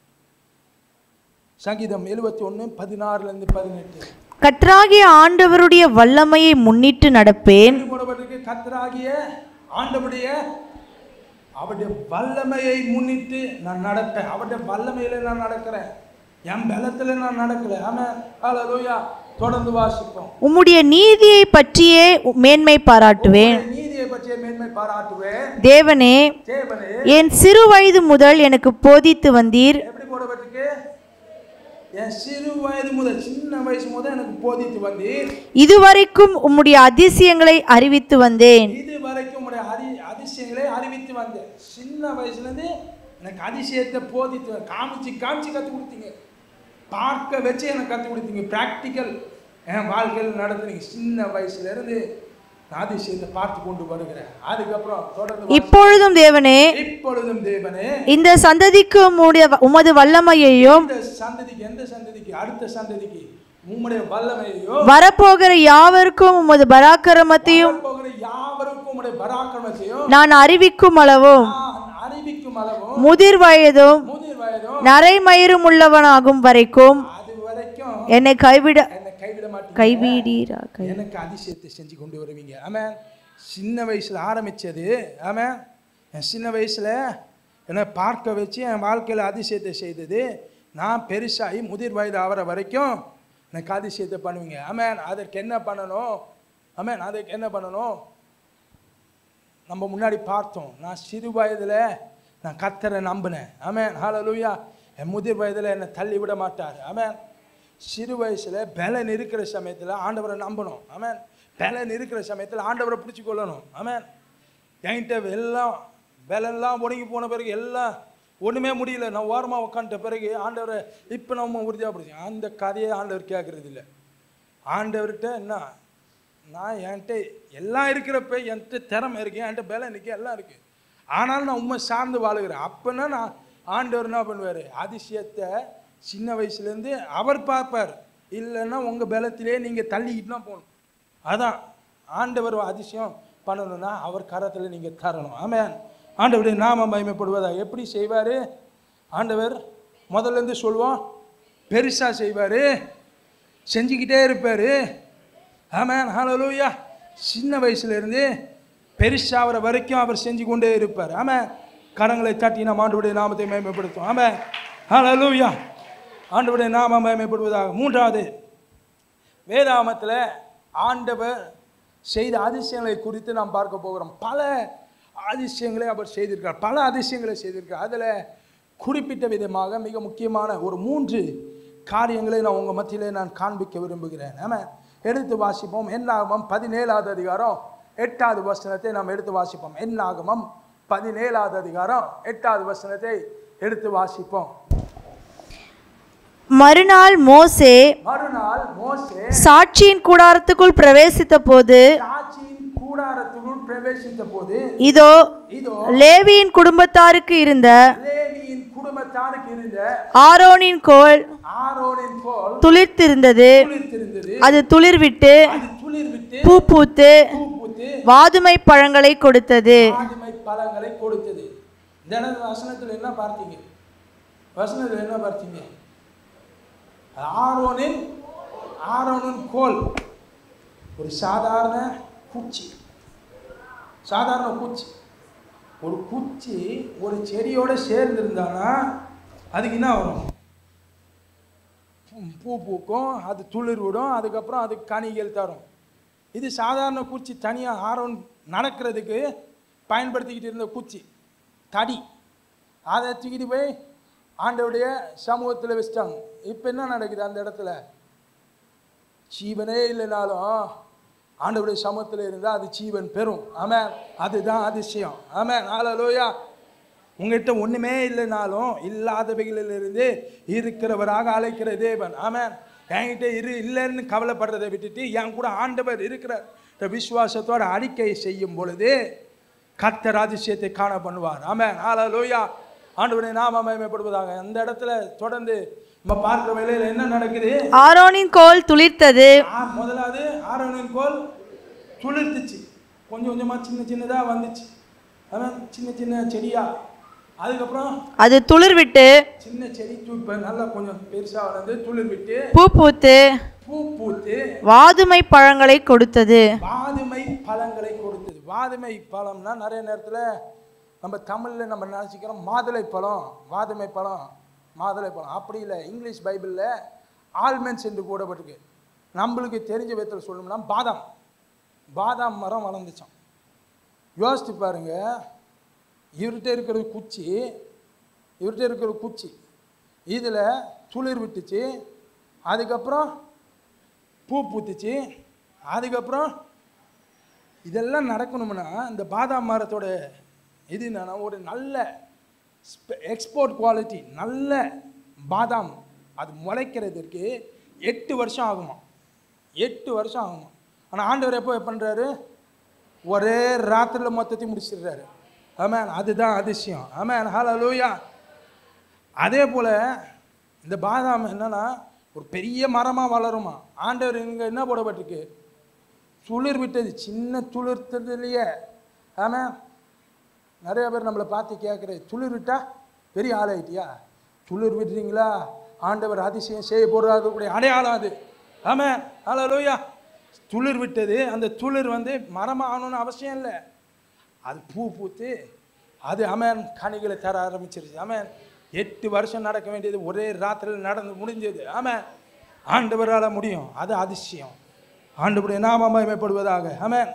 சங்கீதம் எழுபத்தி ஒன்று பதினாறுலேருந்து பதினெட்டு.
கர்த்தராகிய ஆண்டவருடைய வல்லமையை முன்னிட்டு நடப்பேன்.
கர்த்தராகிய ஆண்டவருடைய அவருடைய வல்லமையை முன்னிட்டு நான் நடப்பேன். அவருடைய வல்லமையில நான் நடக்கிறேன், என் பலத்துல நான் நடக்கல. ஆமென். ஹல்லேலூயா. தொடர்ந்து வாசிப்போம்.
உம்முடைய நீதியை பற்றியே மேன்மை பாராட்டுவேன்.
நீதியை பற்றியே மேன்மை பாராட்டுவேன்.
தேவனே,
தேவனே,
என் சிறு வயது முதல் எனக்கு போதித்து வந்தீர்.
எப்படி போடப்பட்டிருக்கு? என் சிறு வயது முதல், சின்ன வயசு முதல் எனக்கு போதித்து வந்தீர்.
இதுவரைக்கும் உம்முடைய அதிசயங்களை அறிவித்து வந்தேன்.
இதுவரைக்கும் உம்முடைய அதி அதிசயங்களை அறிவித்து வந்தேன். சின்ன வயசுலேருந்து எனக்கு அதிசயத்தை போதித்து காமிச்சு காமிச்சு கற்றுக் கொடுத்தீங்க, பார்க்க வச்சு எனக்கு கற்றுக் கொடுத்தீங்க, ப்ராக்டிக்கல் என் வாழ்க்கையில் நடத்துனீங்க. சின்ன வயசுலேருந்து நான் அதிசயத்தை பார்த்து கொண்டு வருகிறேன். அதுக்கப்புறம் தொடர்ந்து
இப்பொழுதும் தேவனே
இப்பொழுதும் தேவனே
இந்த சந்ததிக்கு உம்முடைய உமது வல்லமையையும்
இந்த சந்ததிக்கு எந்த சந்ததிக்கு அடுத்த சந்ததிக்கு உம்முடைய வல்லமையையும்
வரப்போகிற யாவருக்கும் உமது பராக்கிரமத்தையும்
போகிற யாவருக்கும் உம்முடைய பராக்கிரமத்தையும்
நான் அறிவிக்கும் அளவும்
நான் அறிவிக்கும் அளவும்
முதிர் வயதும்
முதிர் வயதும்
நரைமயிரும் உள்ளவனாகும் வரைக்கும்
அது வரைக்கும்
என்னை கைவிட
என்னை கைவிட மாட்டீங்க.
கைவிடீரா கை
எனக்கு அதிசயத்தை செஞ்சு கொண்டு வருவீங்க. ஆமென். சின்ன வயசுல ஆரம்பிச்சது. ஆமென். என் சின்ன வயசுல என்னை பார்க்க வச்சு என் வாழ்க்கையில் அதிசயத்தை செய்தது. நான் பெருசாகி முதிர் வயது ஆகிற வரைக்கும் எனக்கு அதிசயத்தை பண்ணுவீங்க. ஆமென். அதற்கு என்ன பண்ணணும்? ஆமென். அதுக்கு என்ன பண்ணணும்? நம்ம முன்னாடி பார்த்தோம். நான் சிறு வயதில் நான் கர்த்தரை நம்பினேன். ஆமென். ஹல்லேலூயா. என் முதிர் வயதில் என்னை தள்ளி விட மாட்டார். ஆமென். சிறு வயசில் பலன் இருக்கிற சமயத்தில் ஆண்டவரை நம்பணும். ஆமென். பலன் இருக்கிற சமயத்தில் ஆண்டவரை பிடிச்சி கொள்ளணும். ஆமென். என்கிட்ட எல்லாம் பலன்லாம் ஒடுங்கி போன பிறகு எல்லாம் ஒன்றுமே முடியல. நான் ஓரமாக உட்காந்துட்ட பிறகு ஆண்டவரை இப்போ நம்ம உறுதியாக பிடிச்சி அந்த கதையை ஆண்டவர் கேட்குறது இல்லை. ஆண்டவர்கிட்ட என்ன நான் என்கிட்ட எல்லாம் இருக்கிறப்ப என்கிட்ட திறமை இருக்குது, என்கிட்ட பலன் இருக்குது, எல்லாம் இருக்குது. ஆனாலும் நான் உண்மை சார்ந்து வாழுகிறேன். அப்போனா நான் ஆண்டவர் என்ன பண்ணுவார்? அதிசயத்தை சின்ன வயசுலேருந்து அவர் பார்ப்பார். இல்லைன்னா உங்கள் பலத்திலே நீங்கள் தள்ளிக்கிட்டு தான் போகணும். அதான் ஆண்டவர் அதிசயம் பண்ணணும்னா அவர் கரத்தில் நீங்கள் தரணும். ஆமென். ஆண்டவருடைய நாம மகிமைப்படுவதா. எப்படி செய்வார் ஆண்டவர்? முதல்லேருந்து சொல்லுவோம், பெருசாக செய்வார், செஞ்சுக்கிட்டே இருப்பார். ஆமென். ஹல்லேலூயா. சின்ன வயசுலேருந்து பெருசாகிற வரைக்கும் அவர் செஞ்சு கொண்டே இருப்பார். ஆமென். கரங்களை தட்டி நாம் ஆண்டவருடைய நாமத்தை மகிமைப்படுத்தும். ஆமென். ஹல்லேலூயா. ஆண்டவருடைய நாம மகிமைப்படுவதாக. மூன்றாவது, வேதாகமத்தில் ஆண்டவர் செய்த அதிசயங்களை குறித்து நாம் பார்க்க போகிறோம். பல அதிசயங்களை அவர் செய்திருக்கார். பல அதிசயங்களை செய்திருக்கார். அதில் குறிப்பிட்ட விதமாக மிக முக்கியமான ஒரு மூன்று காரியங்களை நான் உங்கள் மத்தியிலே நான் காண்பிக்க விரும்புகிறேன். ஆமாம். எடுத்து வாசிப்போம். என்னாகமம் பதினேழாவது அதிகாரம் எட்டாவது வசனத்தை நாம் எடுத்து வாசிப்போம். என்னாகமம் பதினேழாவது அதிகாரம் எட்டாவது வசனத்தை எடுத்து வாசிப்போம்.
மறுநாள் மோசே
மறுநாள் மோசே
சாட்சியின் கூடாரத்துக்குள் பிரவேசித்த போது
சாட்சியின் கூடாரத்துக்குள் பிரவேசித்த போது
இதோ
இதோ
லேவியின் குடும்பத்தாருக்கு இருந்த
லேவியின் குடும்பத்தாருக்கு இருந்த
ஆரோனின் கோல்
ஆரோனின் கோல்
துளிர்த்திருந்தது.
துளிர்த்திருந்தது.
அது துளிர்விட்டு
அது துளிர்விட்டு
பூ பூத்து
பூ பூத்து
வாதுமை பழங்களை கொடுத்தது.
ஆதுமை பழங்களை கொடுத்தது. இந்த வசனத்தில் என்ன பார்த்தீங்க? வசனத்தில் என்ன பார்த்தீங்க? ஆரோனின் ஆரோனின் கோல் ஒரு சாதாரண குச்சி. சாதாரண குச்சி. ஒரு குச்சி ஒரு செடியோட சேர்ந்துருந்தானா அதுக்கு என்ன வரும்? பூ பூக்கும், அது துளிர் விடும், அதுக்கப்புறம் அதுக்கு கனிகள் தரும். இது சாதாரண குச்சி. தனியாக ஆரோன் நடக்கிறதுக்கு பயன்படுத்திக்கிட்டு இருந்த குச்சி, தடி. அதை தூக்கிட்டு போய் ஆண்டவருடைய சமூகத்தில் வச்சிட்டாங்க. இப்போ என்ன நடக்குது அந்த இடத்துல? ஜீவனே இல்லைனாலும் ஆண்டவருடைய சமூகத்தில் இருந்தால் அது ஜீவன் பெறும். ஆமென். அதுதான் அதிசயம். ஆமென். ஹல்லேலூயா. உங்கள்கிட்ட ஒன்றுமே இல்லைனாலும் இல்லாதவைகளிலிருந்து இருக்கிறவராக அழைக்கிற தேவன். ஆமென். என்கிட்ட இரு இல்லைன்னு கவலைப்படுறதை விட்டுட்டு என் கூட ஆண்டவர் இருக்கிற விசுவாசத்தோட அறிக்கை செய்யும் பொழுது கர்த்தர் அதிசயத்தை காண பண்ணுவார். ஆமென். ஹல்லேலூயா. ஆண்டவருடைய நாம மகிமைப்படுவதாக. அந்த இடத்துல தொடர்ந்து நம்ம பார்க்கிற வேளையில் என்ன நடக்குது?
ஆரோனின் கோல் துளிர்த்தது.
முதலாவது ஆரோனின் கோல் துளிர்த்துச்சு. கொஞ்சம் கொஞ்சமா சின்ன சின்னதா வந்துச்சு. அதான் சின்ன சின்ன செடியா. அதுக்கப்புறம்
அது துளிர்விட்டு
சின்ன செடி தூப்ப நல்லா கொஞ்சம் பெருசா வளர்ந்து துளிர் விட்டு
பூ பூத்து
பூ பூத்து
வாதுமை பழங்களை கொடுத்தது.
வாதுமை பழங்களை கொடுத்தது. வாதுமை பழம்னா நிறைய நேரத்தில் நம்ம தமிழில் நம்ம நினச்சிக்கிறோம் மாதுளை பழம், வாதுமை பழம், மாதுளை பழம். அப்படி இல்லை. இங்கிலீஷ் பைபிளில் ஆல்மண்ட்ஸ் என்று கூடப்பட்டிருக்கு. நம்மளுக்கு தெரிஞ்ச விதத்தில் சொல்லணும்னா பாதாம் பாதாம் மரம் வளர்ந்துச்சான். யோசித்து பாருங்க. இவர்கிட்ட இருக்கிற குச்சி இவர்கிட்ட இருக்கிற குச்சி இதில் துளிர் விட்டுச்சு, அதுக்கப்புறம் பூ பூத்துச்சு, அதுக்கப்புறம் இதெல்லாம் நடக்கணும்னா இந்த பாதாம் மரத்தோட இது என்னன்னா ஒரு நல்ல எக்ஸ்போர்ட் குவாலிட்டி நல்ல பாதாம் அது முளைக்கிறதுக்கு எட்டு வருஷம் ஆகுமா. எட்டு வருஷம் ஆகுமா. ஆனால் ஆண்டவர் எப்போ பண்ணுறாரு? ஒரே ராத்திரியில் மொத்தத்தையும் முடிச்சிடுறாரு. ஆமென். அதுதான் அதிசயம். ஆமென். ஹல்லேலூயா. அதே போல் இந்த பாதாம் என்னன்னா ஒரு பெரிய மரமாக வளருமா. ஆண்டவர் இங்கே என்ன போடப்பட்டிருக்கு, துளிர் விட்டது, சின்ன துளிர்த்ததுலையே. ஆமாம், நிறைய பேர் நம்மளை பார்த்து கேட்குறது, துளிர் விட்டா பெரிய ஆளாயிட்டியா? துளிர் விட்டுறீங்களா? ஆண்டவர் அதிசயம் செய்ய போடுறாருக்கூடிய அடையாளம் அது. ஆமாம். ஹல்லேலூயா. துளிர் விட்டது, அந்த துளிர் வந்து மரமாக ஆகணும்னு அவசியம் இல்லை. அது பூ பூத்து அது அமேன் கனிகளை தர ஆரம்பிச்சிருச்சு. ஆமாம். எட்டு வருஷம் நடக்க வேண்டியது ஒரே ராத்திரியில் நடந்து முடிஞ்சது. ஆமாம். ஆண்டவரால் முடியும். அது அதிசயம். ஆண்டவருடைய நாமம் மகிமைப்படுவதாக. ஆமென்.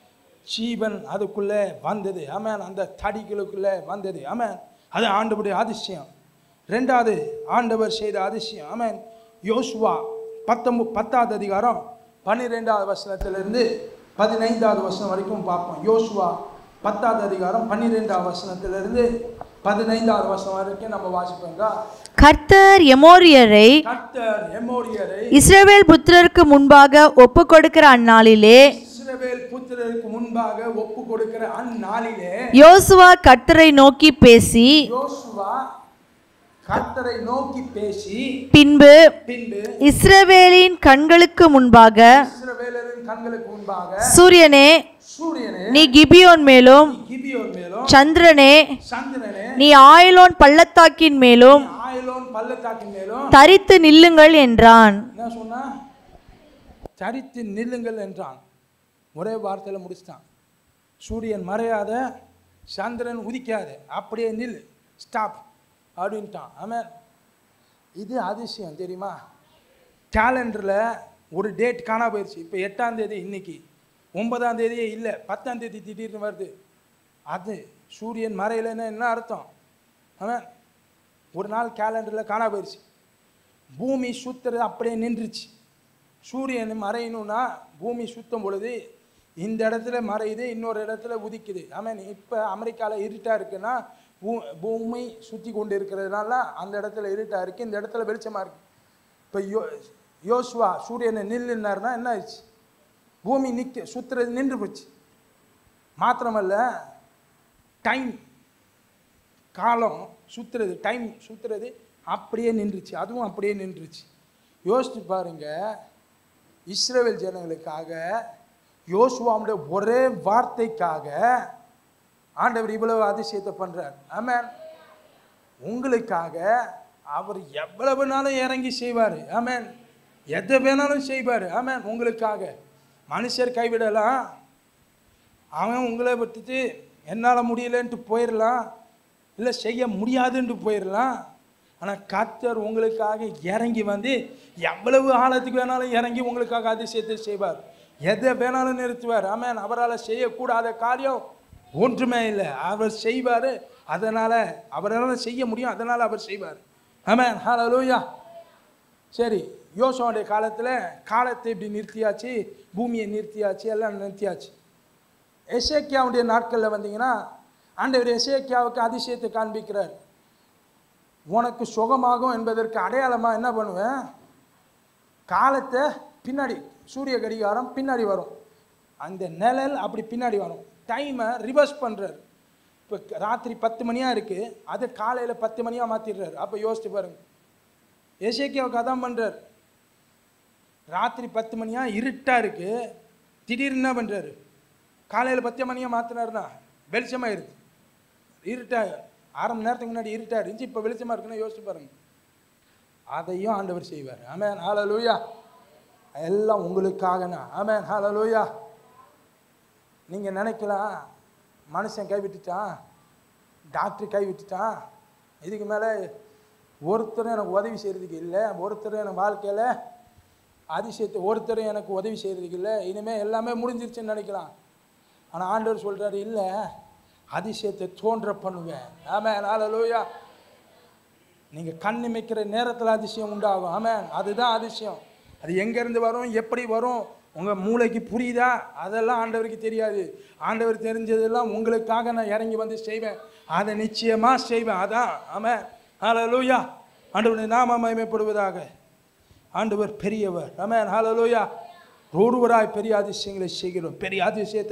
ஜீவன் அதுக்குள்ளே வந்தது. ஆமென். அந்த தடிகளுக்குள்ளே வந்தது. ஆமென். அது ஆண்டவருடைய அதிசயம். ரெண்டாவது ஆண்டவர் செய்த அதிசயம். ஆமென். யோசுவா பத்தொம்பு பத்தாவது அதிகாரம் பன்னிரெண்டாவது வசனத்திலிருந்து பதினைந்தாவது வசனம் வரைக்கும் பார்ப்போம். யோசுவா பத்தாவது அதிகாரம் பன்னிரெண்டாவது வசனத்திலிருந்து பதினைந்தாவது வசனம் வரைக்கும் நம்ம வாசிப்போம்.
கர்த்தர் எமோரியரை
கர்த்தர் எமோரியரை
இஸ்ரவேல் புத்திரருக்கு முன்பாக ஒப்பு கொடுக்கிற அந்நாளிலே
இஸ்ரவேல் புத்திரருக்கு முன்பாக ஒப்பு கொடுக்கிற அந்நாளிலே
யோசுவா கர்த்தரை நோக்கி பேசி
யோசுவா கர்த்தரை நோக்கி பேசி
பின்பு
பின்பு
இஸ்ரவேலின் கண்களுக்கு முன்பாக
இஸ்ரவேலரின் கண்களுக்கு முன்பாக
சூரியனே
சூரியனே
நீ கிபியோன் மேலும்
கிபியோன் மேலும்
சந்திரனே
சந்திரனே
நீ ஆயிலோன் பள்ளத்தாக்கின் மேலும்
ஆயிலோன் பள்ளத்தாக்கின் மேலும்
தரித்து நில்லுங்கள் என்றான்.
என்ன சொன்னா? தரித்து நில்லுங்கள் என்றான். ஒரே வார்த்தையில் முடிச்சிட்டான். சூரியன் மறையாத, சந்திரன் உதிக்காத, அப்படியே நில், ஸ்டாப் அப்படின்ட்டான். ஆமாம். இது அதிசயம் தெரியுமா? கேலண்டரில் ஒரு டேட் காணா போயிடுச்சு. இப்போ எட்டாம் தேதி இன்னைக்கு, ஒன்பதாம் தேதியே இல்லை, பத்தாம் தேதி திடீர்னு வருது. அது சூரியன் மறையலைன்னா என்ன அர்த்தம்? ஆமாம். ஒரு நாள் கேலண்டரில் காணா போயிடுச்சு. பூமி சுற்றுறது அப்படியே நின்றுச்சு. சூரியன் மறையணும்னா பூமி சுற்றும் பொழுது இந்த இடத்துல மறையுது, இன்னொரு இடத்துல உதிக்குது. ஆமாம். இப்போ அமெரிக்காவில் இருட்டாக இருக்குன்னா பூ பூமி சுற்றி கொண்டு இருக்கிறதுனால அந்த இடத்துல இருட்டாக இருக்குது, இந்த இடத்துல வெளிச்சமாக இருக்குது. இப்போ யோ யோசுவா சூரியனை நில்லுன்னாருன்னா என்ன ஆயிடுச்சு? பூமி நிற்க சுற்றுறது நின்று போச்சு. மாத்திரமல்ல, டைம் காலம் சுற்றுறது, டைம் சுற்றுறது அப்படியே நின்றுச்சு. அதுவும் அப்படியே நின்றுச்சு. யோசிச்சு பாருங்க, இஸ்ரவேல் ஜனங்களுக்காக யோசுவாவுடைய ஒரே வார்த்தைக்காக ஆண்டவர் இவ்வளவு அதிசயத்தை பண்றார். ஆமென். உங்களுக்காக அவர் எவ்வளவு நாளும் இறங்கி செய்வார். ஆமென். எதை வேணாலும் செய்வார். ஆமென். உங்களுக்காக மனுஷர் கைவிடலாம், அவன் உங்களை விட்டுட்டு என்னால் முடியலன்ட்டு போயிடலாம், இல்லை செய்ய முடியாதுன்ட்டு போயிடலாம். ஆனால் கர்த்தர் உங்களுக்காக இறங்கி வந்து எவ்வளவு ஆழத்துக்கு வேணாலும் இறங்கி உங்களுக்காக அதிசயத்தை செய்வார். எதை வேணாலும் நிறுத்துவார். ஆமென். அவரால் செய்யக்கூடாத காரியம் ஒன்றுமே இல்லை. அவர் செய்வார். அதனால் அவரால் செய்ய முடியும், அதனால் அவர் செய்வார். ஆமென். ஹல்லேலூயா. சரி, யோசுவாவுடைய காலத்தில் காலத்தை இப்படி நிறுத்தியாச்சு, பூமியை நிறுத்தியாச்சு, எல்லாம் நிறுத்தியாச்சு. எசேக்கியாவுடைய நாட்களில் வந்தீங்கன்னா ஆண்டவர் எசேக்கியாவுக்கு அதிசயத்தை காண்பிக்கிறார். உனக்கு சுகமாகும் என்பதற்கு அடையாளமாக என்ன பண்ணுவேன்? காலத்தை பின்னாடி, சூரிய கடிகாரம் பின்னாடி வரும், அந்த நிழல் அப்படி பின்னாடி வரும், டைமை ரிவர்ஸ் பண்ணுறார். இப்போ ராத்திரி பத்து மணியாக இருக்குது, அதை காலையில் பத்து மணியாக மாற்றிடுறாரு. அப்போ யோசிச்சு பாருங்க, எசேக்கியாவுக்கு அதான் பண்ணுறார். ராத்திரி பத்து மணியாக இருட்டாக இருக்குது, திடீர்னு என்ன பண்ணுறாரு? காலையில் பத்து மணியாக மாற்றினாருன்னா வெளிச்சமாகிடுது. இருட்டாக அரை மணி நேரத்துக்கு முன்னாடி இருட்டாக இருந்துச்சு, இப்போ வெளிச்சமாக இருக்குன்னு யோசிச்சு பாருங்க. அதையும் ஆண்டவர் செய்வார். ஆமென். ஹல்லேலூயா. எல்லாம் உங்களுக்காகனா. ஆமென். ஹல்லேலூயா. நீங்கள் நினைக்கலாம், மனுஷன் கைவிட்டுட்டான், டாக்டர் கைவிட்டுட்டான், இதுக்கு மேலே ஒருத்தரும் எனக்கு உதவி செய்கிறதுக்கு இல்லை, ஒருத்தரும் எனக்கு வாழ்க்கையில் அதிசயத்தை ஒருத்தரும் எனக்கு உதவி செய்கிறதுக்கு இல்லை, இனிமேல் எல்லாமே முடிஞ்சிருச்சுன்னு நினைக்கலாம். ஆனால் ஆண்டவர் சொல்கிறாரு, இல்லை, அதிசயத்தை தோன்ற பண்ணுவேன். ஆமென். ஹல்லேலூயா. நீங்கள் கண் இமைக்கிற நேரத்தில் அதிசயம் உண்டாகும். ஆமென். அதுதான் அதிசயம். அது எங்கேருந்து வரும், எப்படி வரும், உங்கள் மூளைக்கு புரியுதா? அதெல்லாம் ஆண்டவருக்கு தெரியாது. ஆண்டவர் தெரிஞ்சதெல்லாம் உங்களுக்காக நான் இறங்கி வந்து செய்வேன், அதை நிச்சயமாக செய்வேன். அதான். ஆமென். ஹல்லேலூயா. ஆண்டவருடைய நாமம் மகிமைப்படுவதாக. ஆண்டவர் பெரியவர். ஆமென். ஹல்லேலூயா. ஒருவராய் பெரிய அதிசயங்களை செய்கிறோம். பெரிய அதிசயத்தை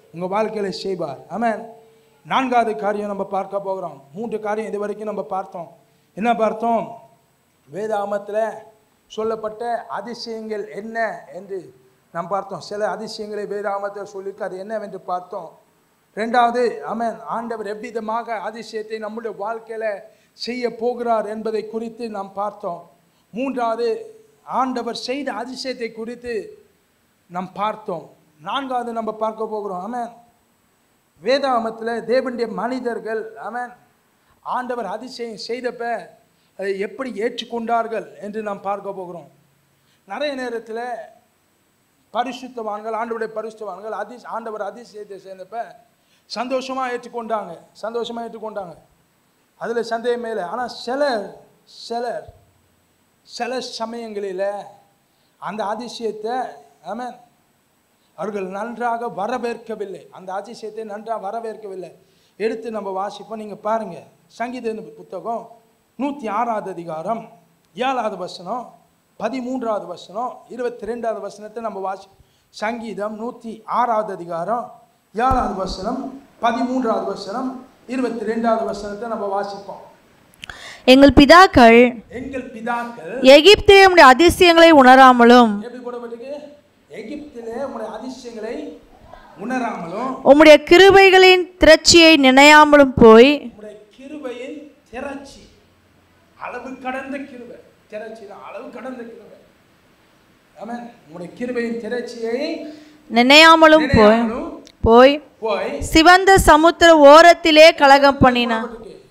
உங்கள் வாழ்க்கையில் செய்வார். ஆமென். நான்காவது காரியம் நம்ம பார்க்க போகிறோம். மூன்று காரியம் இது வரைக்கும் நம்ம பார்த்தோம். என்ன பார்த்தோம்? வேதாகமத்தில் சொல்லப்பட்ட அதிசயங்கள் என்ன என்று நாம் பார்த்தோம். சில அதிசயங்களை வேதாகமத்தில் சொல்லியிருக்கு, அது என்னவென்று பார்த்தோம். ரெண்டாவது, ஆமென், ஆண்டவர் எவ்விதமாக அதிசயத்தை நம்முடைய வாழ்க்கையில் செய்ய போகிறார் என்பதை குறித்து நாம் பார்த்தோம். மூன்றாவது, ஆண்டவர் செய்த அதிசயத்தை குறித்து நாம் பார்த்தோம். நான்காவது நம்ம பார்க்க போகிறோம். ஆமென், வேதாகமத்தில் தேவனுடைய மனிதர்கள் ஆமென் ஆண்டவர் அதிசயம் செய்தப்ப அதை எப்படி ஏற்றுக்கொண்டார்கள் என்று நாம் பார்க்க போகிறோம். நிறைய நேரத்தில் பரிசுத்தவான்கள், ஆண்டவருடைய பரிசுத்தவான்கள் அதி ஆண்டவர் அதிசயத்தை செய்தப்ப சந்தோஷமாக ஏற்றுக்கொண்டாங்க, சந்தோஷமாக ஏற்றுக்கொண்டாங்க. அதில் சந்தேகமே இல்லை. ஆனால் சிலர் சிலர் சில சமயங்களில் அந்த அதிசயத்தை ஆமென் அவர்கள் நன்றாக வரவேற்கவில்லை. அந்த அதிசயத்தை நன்றாக வரவேற்கவில்லை. எடுத்து நம்ம வாசிப்போம். நீங்கள் பாருங்கள், சங்கீத புத்தகம் நூற்றி ஆறாவது அதிகாரம் ஏழாவது வசனம், பதிமூன்றாவது வசனம், இருபத்தி ரெண்டாவது வசனத்தை நம்ம வாசி. சங்கீதம் நூற்றி ஆறாவது அதிகாரம் ஏழாவது வசனம், பதிமூன்றாவது வசனம், இருபத்தி ரெண்டாவது வசனத்தை நம்ம வாசிப்போம்.
எங்கள் பிதாக்கள்
எங்கள் பிதாக்கள்
எகிப்திலே உம்முடைய அதிசயங்களை உணராமலும்
எப்படி போடப்பட்டிருக்கு? எகிப்திலே உம்முடைய அதிசயங்களை உணராமலும்
உம்முடைய கிருபைகளின் திரட்சியை நினையாமலும் போய்.
உம்முடைய கிருபையின் திரட்சி, அளவு கடந்த கிருபை, திரட்சி தான் அளவு கடந்த கிருபை. ஆமென். உம்முடைய கிருபையின் திரட்சியை
நினையாமலும் போய் போய்
போய்
சிவந்த சமுத்திர ஓரத்திலே கலகம் பண்ணினார்.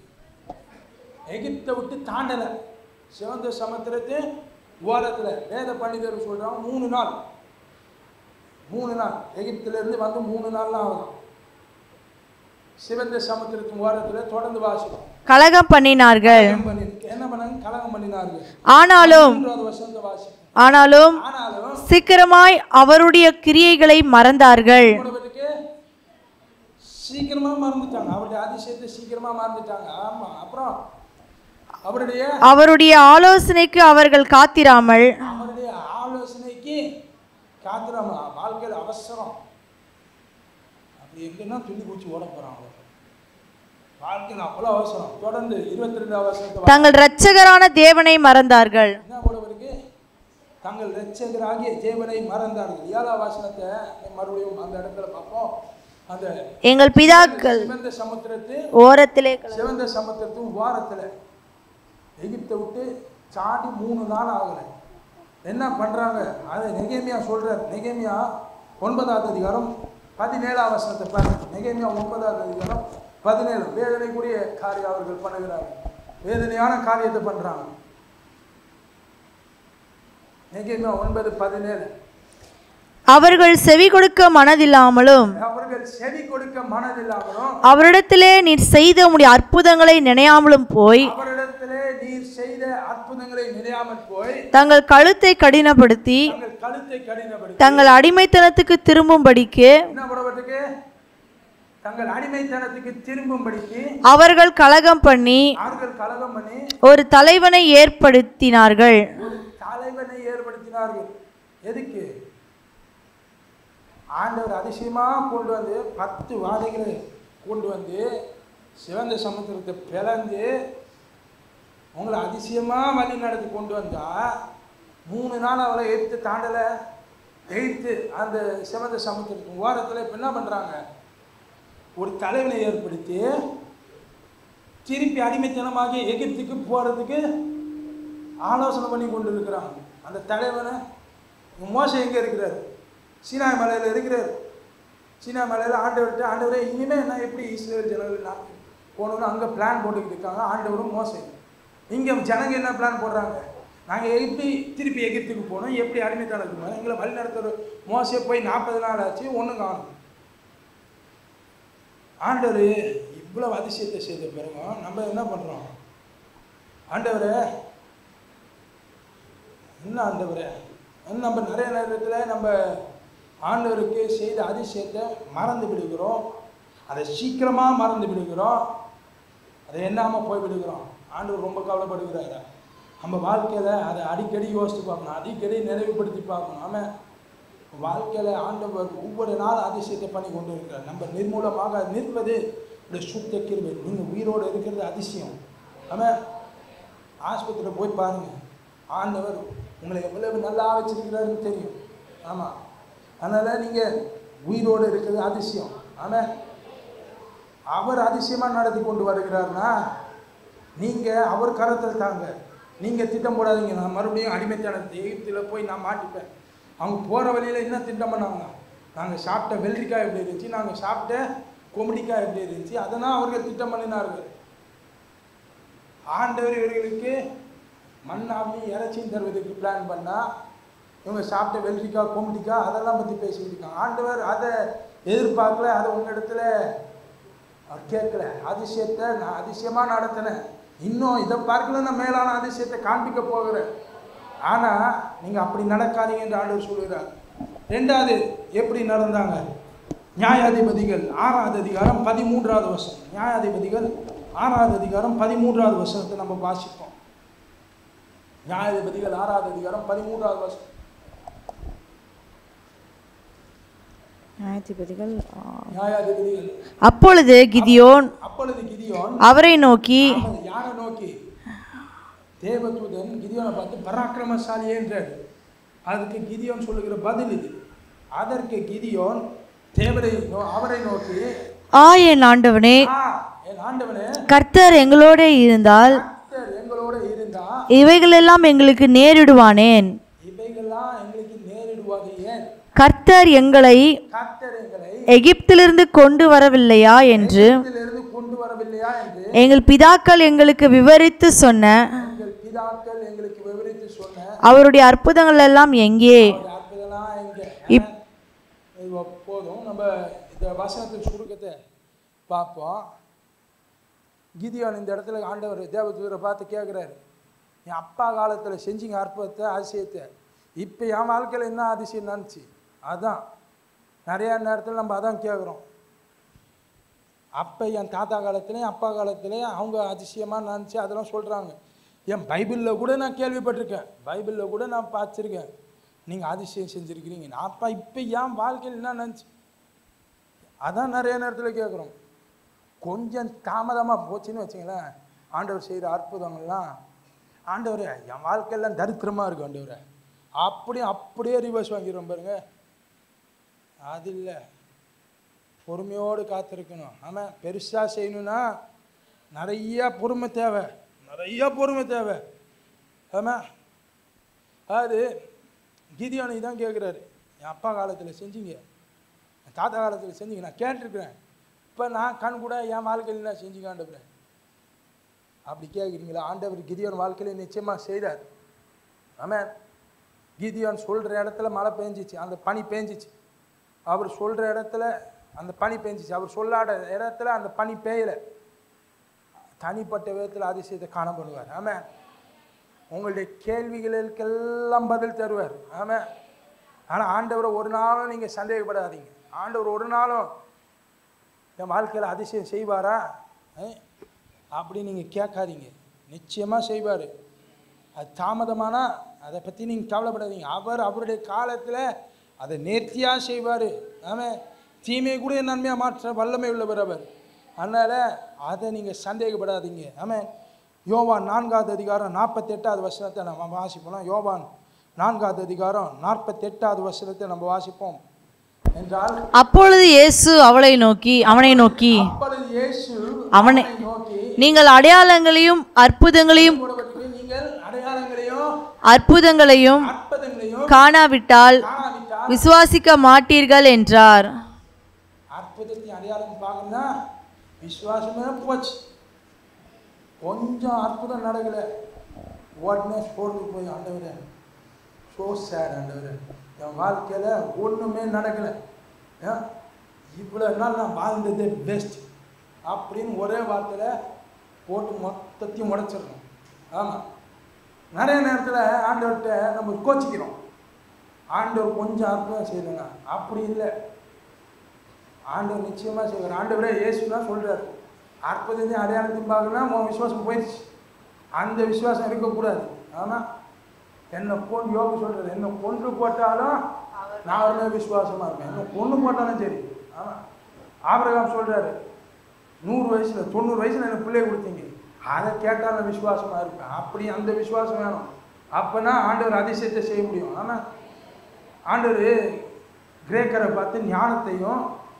எகிப்தை விட்டு தாண்டல, சிவந்த சமுத்திரத்து ஓரத்தில். வேத பண்டிதர் சொல்றாங்க மூணு நாள் மூணு நாள் எகிப்திலிருந்து வந்து மூணு நாள் ஆகும். சிவந்த சமுத்திரத்தின் ஓரத்தில் தொடர்ந்து வாசிக்கும்.
கலகம் பண்ணினார்கள்.
என்ன பண்ணாங்க? கலகம் பண்ணினார்கள்.
ஆனாலும்
வசந்த வாசி
ஆனாலும்
ஆனாலும்
சீக்கிரமாய் அவருடைய கிரியைகளை மறந்தார்கள்.
சீக்கிரமா மறந்துட்டாங்க. அவருடைய அதிசயத்தை சீக்கிரமா மறந்துட்டாங்க. ஆமா. அப்புறம் அவருடைய
அவருடைய ஆலோசனைக்கு அவர்கள் காத்திராமல்
அவருடைய ஆலோசனைக்கு காத்திராம வாழ்க்கையில் அவசரம். அப்படி எங்கன்னா துணி பூச்சி ஓட போறாங்க. வாழ்க்கையில் அவ்வளோ அவசரம். தொடர்ந்து இருபத்தி ரெண்டாவது வருஷத்தை
தங்கள் இரட்சகரான தேவனை மறந்தார்கள்.
என்ன போலவருக்கு? தங்கள் இரட்சகராகிய தேவனை மறந்தார்கள். ஏழாவது வசனத்தை மறுபடியும் அந்த இடத்துல பார்ப்போம். அந்த
எங்கள் பிதாக்கள்
சிவந்த சமுத்திரத்து
ஓரத்திலே
சிவந்த சமுத்திரத்து ஓரத்தில் எகிப்தை விட்டு சாடி மூணு நாள் ஆகலை. என்ன பண்ணுறாங்க? அதை நெகேமியா சொல்கிறார். நெகேமியா ஒன்பதாவது அதிகாரம் பதினேழாம் வசனத்தை பாருங்க. நெகேமியா ஒன்பதாவது அதிகாரம் பதினேழு. வேதனைக்குரிய காரியம் அவர்கள் பண்ணுகிறார்கள். வேதனையான காரியத்தை பண்ணுறாங்க. நெகேமியா ஒன்பது பதினேழு.
அவர்கள் செவி கொடுக்க மனதில்லாமலும்
அவர்கள் செவி கொடுக்க மனதில்லாமலும்
அவரிடத்திலே நீர் செய்த உம்முடைய அற்புதங்களை நினையாமலும் போய்
அவரிடத்திலே நீர் செய்த அற்புதங்களை நினையாமல் போய்
தங்கள் கழுத்தை கடினப்படுத்தி
தங்கள் கழுத்தை கடினப்படுத்தி
தங்கள் அடிமைத்தனத்துக்கு திரும்பும்படிக்கு
என்ன படவட்டுக்கு தங்கள் அடிமைத்தனத்துக்கு திரும்பும்படிக்கு
அவர்கள் கலகம் பண்ணி
அவர்கள் கலகம் பண்ணி
ஒரு தலைவனை ஏற்படுத்தினார்கள்.
ஒரு தலைவனை ஏற்படுத்தினார்கள். எதுக்கு? ஆண்டவர் அதிசயமாக கொண்டு வந்து பத்து வாதைகளை கொண்டு வந்து சிவந்த சமுத்திரத்தை பிளந்து உங்களை அதிசயமாக வழி நடத்தி கொண்டு வந்தால் மூணு நாள் அவளை எதிர்த்து தாண்டலை. எதிர்த்து அந்த சிவந்த சமுத்திரத்தின் ஓரத்தில் இப்போ என்ன பண்ணுறாங்க? ஒரு தலைவனை ஏற்படுத்தி திருப்பி அடிமைத்தனமாக எகிப்துக்கு போகிறதுக்கு ஆலோசனை பண்ணி கொண்டு இருக்கிறாங்க. அந்த தலைவனை மோசம் எங்கே இருக்கிறார்? சீனாய் மலையில் இருக்கிறார். சீனாய் மலையில் ஆண்டவர்கிட்ட ஆண்டவரே இனிமேல் நான் எப்படி இஸ்ரேல் ஜனங்கள் நான் போகணுன்னு அங்கே பிளான் போட்டுக்கிட்டு இருக்காங்க. ஆண்டவரும் மோசம். இங்கே ஜனங்க என்ன பிளான் போடுறாங்க? நாங்கள் எப்படி திருப்பி எகிப்துக்கு போகணும், எப்படி அடிமைத்தனத்துக்கு போகணும், எங்களை வழி நடத்துகிற மோசே போய் நாற்பது நாள் ஆச்சு, ஒன்றும் காணும். ஆண்டவர் இவ்வளோ அதிசயத்தை செய்த பிறகு நம்ம என்ன பண்ணுறோம்? ஆண்டவரே என்ன ஆண்டவரே நம்ம நிறைய நேரத்தில் நம்ம ஆண்டவருக்கு செய்த அதிசயத்தை மறந்து விடுகிறோம். அதை சீக்கிரமாக மறந்து விடுகிறோம். அதை என்னாமல் போய் விடுகிறோம். ஆண்டவர் ரொம்ப கவலைப்படுகிறாரு. நம்ம வாழ்க்கையில் அதை அடிக்கடி யோசித்து பார்க்கணும், அடிக்கடி நிறைவுபடுத்தி பார்க்கணும். ஆமாம், வாழ்க்கையில் ஆண்டவர் ஒவ்வொரு நாள் அதிசயத்தை பண்ணி கொண்டு இருக்கிறார். நம்ம நிர்மூலமாக நிற்பது இந்த சுத்த கிருபை. நீங்கள் உயிரோடு இருக்கிறது அதிசயம். ஆமாம், ஆஸ்பத்திரியில் போய் பாருங்கள், ஆண்டவர் உங்களை எவ்வளவு நல்லா வச்சிருக்கிறாருன்னு தெரியும். ஆமாம், அதனால் நீங்கள் உயிரோடு இருக்கிறது அதிசயம். ஆமாம், அவர் அதிசயமாக நடத்தி கொண்டு வருகிறார்னா நீங்கள் அவர் கரத்தில் தாங்க. நீங்கள் திட்டம் போடாதீங்க, நான் மறுபடியும் அடிமைத்தனத்தை எகிப்தில் போய் நான் மாட்டிப்பேன். அவங்க போகிற வழியில் என்ன திட்டம் பண்ணாங்க, நாங்கள் சாப்பிட்ட வெள்ளரிக்காய் எப்படி இருந்துச்சு, நாங்கள் சாப்பிட்ட கொமடிக்காய் எப்படி இருந்துச்சு, அதெல்லாம் அவர்கள் திட்டம் பண்ணினார்கள். ஆண்டவர் இவர்களுக்கு மண்ணாமி இறைச்சியும் தருவதற்கு பிளான் பண்ணால் இவங்க சாப்பிட்ட வெள்ளரிக்காய் கொமடிக்காய் அதெல்லாம் பற்றி பேசிக்கிட்டு இருக்காங்க. ஆண்டவர் அதை எதிர்பார்க்கல, அதை உங்களிடத்துல அவர் கேட்கல. அதிசயத்தை நான் அதிசயமாக நடத்தினேன், இன்னும் இதை பார்க்கல நான் மேலான அதிசயத்தை காண்பிக்க போகிறேன். ஆனால் நீங்கள் அப்படி நடக்காதீங்க என்று ஆண்டவர் சொல்கிறார். ரெண்டாவது எப்படி நடந்தாங்க? நியாயாதிபதிகள் ஆறாவது அதிகாரம் பதிமூன்றாவது வசனம். நியாயாதிபதிகள் ஆறாவது அதிகாரம் பதிமூன்றாவது வசனத்தை நம்ம வாசிப்போம். நியாயாதிபதிகள் ஆறாவது அதிகாரம் பதிமூன்றாவது வசனம்.
நியாயாதிபதிகள்
நியாயாதிபதிகள்
அப்பொழுது கிதியோன்
அப்பொழுது கிதியோன்
அவரை நோக்கி,
யாரை நோக்கி? தேவதூதன் கிதியோனை பார்த்து பராக்கிரமசாலியே என்றார். அதுக்கு கிதியோன் சொல்லுகிற பதில் இது. அதற்கு கிதியோன் தேவரை அவரை நோக்கி,
ஆ என் ஆண்டவனே,
என் ஆண்டவனே,
கர்த்தர் எங்களோட இருந்தால்
கர்த்தர் எங்களோட இருந்தா
இவைகளெல்லாம் எங்களுக்கு நேரிடுவானேன்.
இவைகளெல்லாம் எங்களுக்கு நேரிடுவாது ஏன்?
கர்த்தர் எங்களை
கர்த்தர் எங்களை
எகிப்திலிருந்து கொண்டு வரவில்லையா என்று
எகிப்திலிருந்து கொண்டு வரவில்லையா என்று
எங்கள் பிதாக்கள் எங்களுக்கு விவரித்து சொன்ன
எங்கள் பிதாக்கள் எங்களுக்கு விவரித்து சொன்ன
அவருடைய அற்புதங்கள் எல்லாம் எங்கே?
அற்புதம்லாம் எங்கே?
இப்
போதும், நம்ம இந்த வசனத்தின் சுருக்கத்தை பார்ப்போம். கிதியோன் இந்த இடத்துல ஆண்டவர் தேவதூதரை பார்த்து கேட்குறாரு, என் அப்பா காலத்தில் செஞ்சிங்க அற்புதத்தை அதிசயத்தை, இப்போ என் வாழ்க்கையில் என்ன அதிசயம் நினச்சி? அதான் நிறையா நேரத்தில் நம்ம அதான் கேட்குறோம். அப்போ என் தாத்தா காலத்துலேயும் அப்பா காலத்துலேயும் அவங்க அதிசயமாக நினச்சி அதெல்லாம் சொல்கிறாங்க. என் பைபிளில் கூட நான் கேள்விப்பட்டிருக்கேன், பைபிளில் கூட நான் பார்த்துருக்கேன், நீங்கள் அதிசயம் செஞ்சுருக்கிறீங்க. நான் அப்பா இப்போ என் வாழ்க்கையில் என்ன நினச்சி? அதான் நிறைய நேரத்தில் கேட்குறோம். கொஞ்சம் தாமதமாக போச்சுன்னு வச்சுங்களேன், ஆண்டவர் செய்கிற அற்புதங்கள்லாம், ஆண்டவர் என் வாழ்க்கையெல்லாம் தரித்திரமாக இருக்கும் ஆண்டவர் அப்படி அப்படியே ரிவர்ஸ் வாங்கிடுவோம் பாருங்க. அது இல்லை, பொறுமையோடு காத்திருக்கணும். ஆமாம், பெருசாக செய்யணுன்னா நிறையா பொறுமை தேவை, நிறையா பொறுமை தேவை. ஆமாம், அது கிதியோனை தான் கேட்குறாரு, என் அப்பா காலத்தில் செஞ்சீங்க, என் தாத்தா காலத்தில் செஞ்சீங்க, நான் கேட்டிருக்கிறேன், இப்போ நான் கண் கூட என் வாழ்க்கையில் என்ன செஞ்சுங்க ஆண்டவர் அப்படி கேட்குறீங்களா? ஆண்டவர் கிதியோன் வாழ்க்கையில் நிச்சயமாக செய்தார். ஆமாம், கிதியோன் சொல்கிற இடத்துல மழை பெஞ்சிச்சு, அந்த பனி பெஞ்சிச்சு. அவர் சொல்கிற இடத்துல அந்த பனி பெஞ்சிச்சு, அவர் சொல்லாத இடத்துல அந்த பனி பெய்யலை. தனிப்பட்ட விதத்தில் அதிசயத்தை காணப்படுவார். ஆமாம், உங்களுடைய கேள்விகளுக்கெல்லாம் பதில் தருவார். ஆமாம், ஆனால் ஆண்டவரை ஒரு நாளும் நீங்கள் சந்தேகப்படாதீங்க. ஆண்டவர் ஒரு நாளும் என் வாழ்க்கையில் அதிசயம் செய்வாரா அப்படி நீங்கள் கேட்காதீங்க, நிச்சயமாக செய்வார். அது தாமதமானால் அதை பற்றி நீங்கள் கவலைப்படாதீங்க. அவர் அவருடைய காலத்தில் அதை நேர்த்தியாக செய்வார். ஆமாம், தீமையை கூட நன்மையாக மாற்ற வல்லமை உள்ளவர் அவர். அதனால் அதை நீங்கள் சந்தேகப்படாதீங்க. ஆமாம், யோவான் நான்காவது அதிகாரம் நாற்பத்தி எட்டாவது வசனத்தை நம்ம வாசிப்போம். யோவான் நான்காவது அதிகாரம் நாற்பத்தி எட்டாவது வசனத்தை நம்ம வாசிப்போம். என்றால்
அப்பொழுது இயேசு அவளை நோக்கி அவனை நோக்கி
அப்பொழுது இயேசு
அவனை
நோக்கி,
நீங்கள் அடையாளங்களையும் அற்புதங்களையும்
நீங்கள் அடையாளங்களையும்
அற்புதங்களையும்
அற்புதங்களையும்
காணாவிட்டால்
காணாவிட்டால்
விசுவாசிக்க மாட்டீர்கள் என்றார்.
அற்புதத்தை அடையாளம் பார்க்கணும்னா விசுவாசமே போச்சு. கொஞ்சம் அற்புதம் நடக்கலை, உடனே சோர்ந்து போய் ஆண்டவரே ஸோ சேட் ஆண்டவரே, என் வாழ்க்கையில் ஒன்றுமே நடக்கலை, இவ்வளோ நாள் நான் வாழ்ந்ததே பெஸ்ட் அப்படின்னு ஒரே வார்த்தையில் போட்டு மொத்தத்தையும் உடைச்சிடணும். ஆமாம், நிறைய நேரத்தில் ஆண்டவர்கிட்ட நம்ம கோச்சிக்கிறோம், ஆண்டவர் கொஞ்சம் அற்புதம் செய்யலைங்க. அப்படி இல்லை, ஆண்டவர் நிச்சயமாக செய்வார். ஆண்டவரே இயேசுனா சொல்கிறார், அற்புதத்தையும் அடையாளத்தையும் பார்க்கணும்னா உன் விசுவாசம் போயிடுச்சு, அந்த விசுவாசம் இருக்கக்கூடாது. ஆமாம், என்னை கொண்டு யோக சொல்கிறார், என்னை கொண்டு போட்டாலும் நான் ஒரு மேல் விசுவாசமாக இருப்பேன். இன்னும் பொண்ணு போட்டாலும் சரி. ஆமாம், ஆபிரகாம் சொல்கிறாரு, நூறு வயசில் தொண்ணூறு வயசில் எனக்கு பிள்ளைய கொடுத்தீங்க, அதை கேட்டால் நான் விசுவாசமாக இருப்பேன். அப்படி அந்த விசுவாசம் வேணும். அப்போனா ஆண்டவர் அதிசயத்தை செய்ய முடியும். ஆனால் ஆண்டவர் கிரேக்கரை பார்த்து ஞானத்தையும்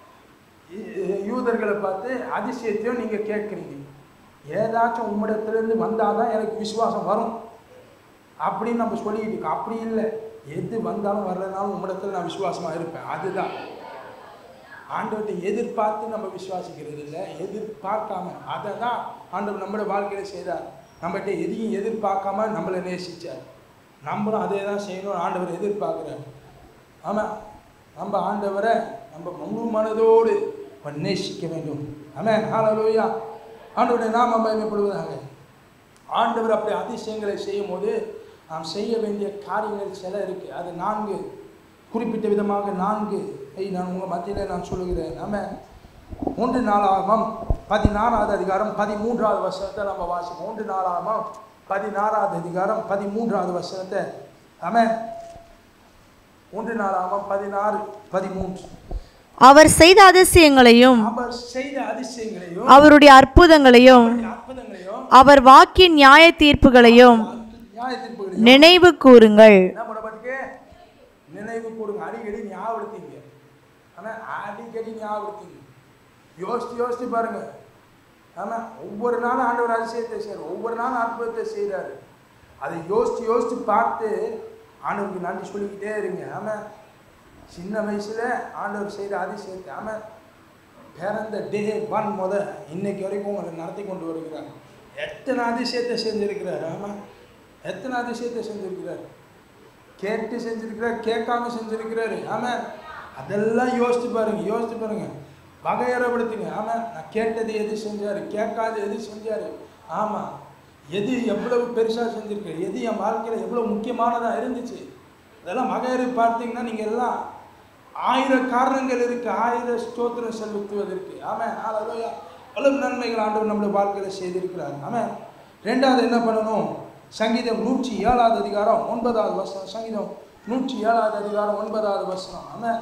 யூதர்களை பார்த்து அதிசயத்தையும் நீங்கள் கேட்குறீங்க. ஏதாச்சும் உம்மிடத்துலேருந்து வந்தால் தான் எனக்கு விசுவாசம் வரும் அப்படின்னு நம்ம சொல்லிக்கிட்டு இருக்கோம். அப்படி இல்லை, எது வந்தாலும் வரலனாலும் உம்மிடத்தில் நான் விசுவாசமாக இருப்பேன். அதுதான் ஆண்டவர்கிட்ட எதிர்பார்த்து நம்ம விசுவாசிக்கிறது இல்லை, எதிர்பார்க்காம. அதை தான் ஆண்டவர் நம்மளோட வாழ்க்கையில் செய்தார். நம்மகிட்ட எதையும் எதிர்பார்க்காம நம்மளை நேசித்தார். நம்மளும் அதே தான் செய்யணும். ஆண்டவர் எதிர்பார்க்குறார். ஆமாம், நம்ம ஆண்டவரை நம்ம முழு மனதோடு நேசிக்க வேண்டும். ஆமென், ஹல்லேலூயா. ஆண்டவருடைய நாமம் மகிமைப்படுவதாக. ஆண்டவர் அப்படி அதிசயங்களை செய்யும் போது நாம் செய்ய வேண்டிய காரியங்கள் சில இருக்குது. அது நான்கு குறிப்பிட்ட விதமாக நான்கு நான் உங்கள் மத்தியில் நான் சொல்லுகிறேன். நம்ம ஒன்று நாளாகமம் பதினாறாவது அதிகாரம் பதிமூன்றாவது வசனத்தை நம்ம வாசிப்போம். ஒன்று நாளாகமம் பதினாறாவது அதிகாரம் பதிமூன்றாவது வசனத்தை ஆமென். ஒன்று நாளாகமம் பதினாறு பதிமூன்று.
அவர் செய்த அதிசயங்களையும்
அவர் செய்த அதிசயங்களையும்
அவருடைய அற்புதங்களையும்
அற்புதங்களையும்
அவர் வாக்கின் நியாய தீர்ப்புகளையும்
நியாய தீர்ப்புகளையும்
நினைவு கூறுங்கள்.
என்ன பண்ணப்பட்டிருக்கு? நினைவு கூறுங்க. அடிக்கடி ஞாபகப்படுத்திங்க. ஆனால் அடிக்கடி ஞாபகப்படுத்திங்க. யோசித்து யோசித்து பாருங்க. ஆமாம், ஒவ்வொரு நாளும் ஆண்டவர் அதிசயத்தை செய்கிறார், ஒவ்வொரு நாளும் அற்புதத்தை செய்கிறாரு. அதை யோசித்து யோசித்து பார்த்து ஆண்டவருக்கு நன்றி சொல்லிக்கிட்டே இருங்க. ஆமாம், சின்ன வயசில் ஆண்டவர் செய்கிற அதிசயத்தை ஆமாம் பிறந்த டே ஒன் முத இன்னைக்கு வரைக்கும் உங்களை நடத்தி கொண்டு வருகிறார். எத்தனை அதிசயத்தை செஞ்சுருக்கிறார். ஆமாம், எத்தனை அதிசயத்தை செஞ்சுருக்கிறார். கேட்டு செஞ்சுருக்கிறார், கேட்காம செஞ்சுருக்கிறாரு. ஆமாம், அதெல்லாம் யோசித்து பாருங்க, யோசித்து பாருங்க, வகையறப்படுத்துங்க. ஆமாம், நான் கேட்டது எது செஞ்சார், கேட்காது எது செஞ்சார். ஆமாம், எது எவ்வளவு பெருசாக செஞ்சுருக்காரு, எது என் வாழ்க்கையில் எவ்வளோ முக்கியமானதாக இருந்துச்சு, அதெல்லாம் வகையறு பார்த்தீங்கன்னா நீங்கள் எல்லாம் ஆயிரம் காரணங்கள் இருக்குது, ஆயிரம் ஸ்தோத்திரம் செலுத்துவதற்கு. ஆமாம், ஹல்லேலூயா. பல நன்மைகள் ஆண்டவர் நம்முடைய வாழ்க்கையில் செய்திருக்கிறார். ஆமாம். ரெண்டாவது என்ன பண்ணணும்? சங்கீதம் நூற்றி ஏழாவது அதிகாரம் ஒன்பதாவது வசனம். சங்கீதம் நூற்றி ஏழாவது அதிகாரம் ஒன்பதாவது வசனம். ஆமாம்,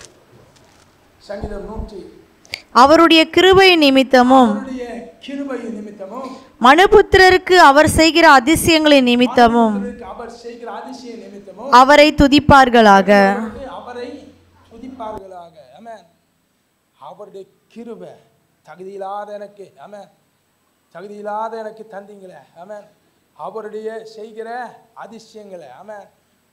சங்கீதம் நூற்றி
அவருடைய கிருபை நிமித்தமும்
அவருடைய கிருபை நிமித்தமும்
மனுபுத்திரருக்கு அவர் செய்கிற அதிசயங்களின் நிமித்தமும்
அவர் செய்கிற அதிசய நிமித்தமும்
அவரை துதிப்பார்களாக.
அவரை துதிப்பார்களாக. ஆமென். அவருடைய கிருபை தகுதியில்லாத எனக்கு ஆமென் தகுதியில்லாத எனக்கு தந்தீங்களே. ஆமென். அவருடைய செய்கிற அதிசயங்களை ஆமென்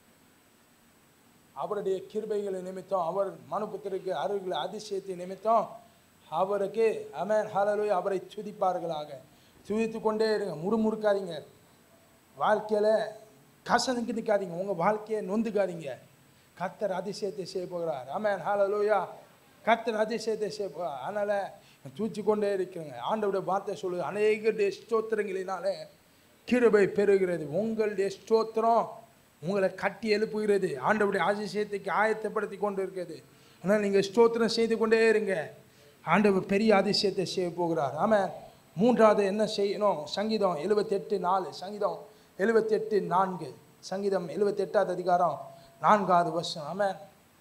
அவருடைய கிருபைகளை நிமித்தம் அவர் மனுபுத்திரருக்கு அருகில் அதிசயத்தை நிமித்தம் அவருக்கு ஆமென் ஹல்லேலூயா அவரை துதிப்பார்களாக. துதித்து கொண்டே இருங்க, முறுமுறுக்காதீங்க, வாழ்க்கையில் கசனுக்கு நிற்காதீங்க, உங்கள் வாழ்க்கையை நொந்துக்காதீங்க. கர்த்தர் அதிசயத்தை செய்ய போகிறார். ஆமென் ஹல்லேலூயா. கர்த்தர் அதிசயத்தை செய்ய போகிறார். அதனால் தூச்சி கொண்டே இருக்கிறேங்க. ஆண்டவருடைய வார்த்தை சொல்லுது, அநேகருடைய ஸ்தோத்திரங்களினாலே கிருபை பெறுகிறது. உங்களுடைய ஸ்தோத்திரம் உங்களை கட்டி எழுப்புகிறது, ஆண்டவருடைய அதிசயத்துக்கு ஆயத்தப்படுத்தி கொண்டு இருக்கிறது. ஆனால் நீங்கள் ஸ்தோத்திரம் செய்து கொண்டே இருங்க, ஆண்டவர் பெரிய அதிசயத்தை செய்ய போகிறார். ஆமாம். மூன்றாவது என்ன செய்யணும்? சங்கீதம் எழுபத்தி எட்டு நாலு சங்கீதம் எழுபத்தி எட்டு நான்கு சங்கீதம் எழுபத்தி எட்டாவது அதிகாரம் நான்காவது வருஷம். ஆமாம்.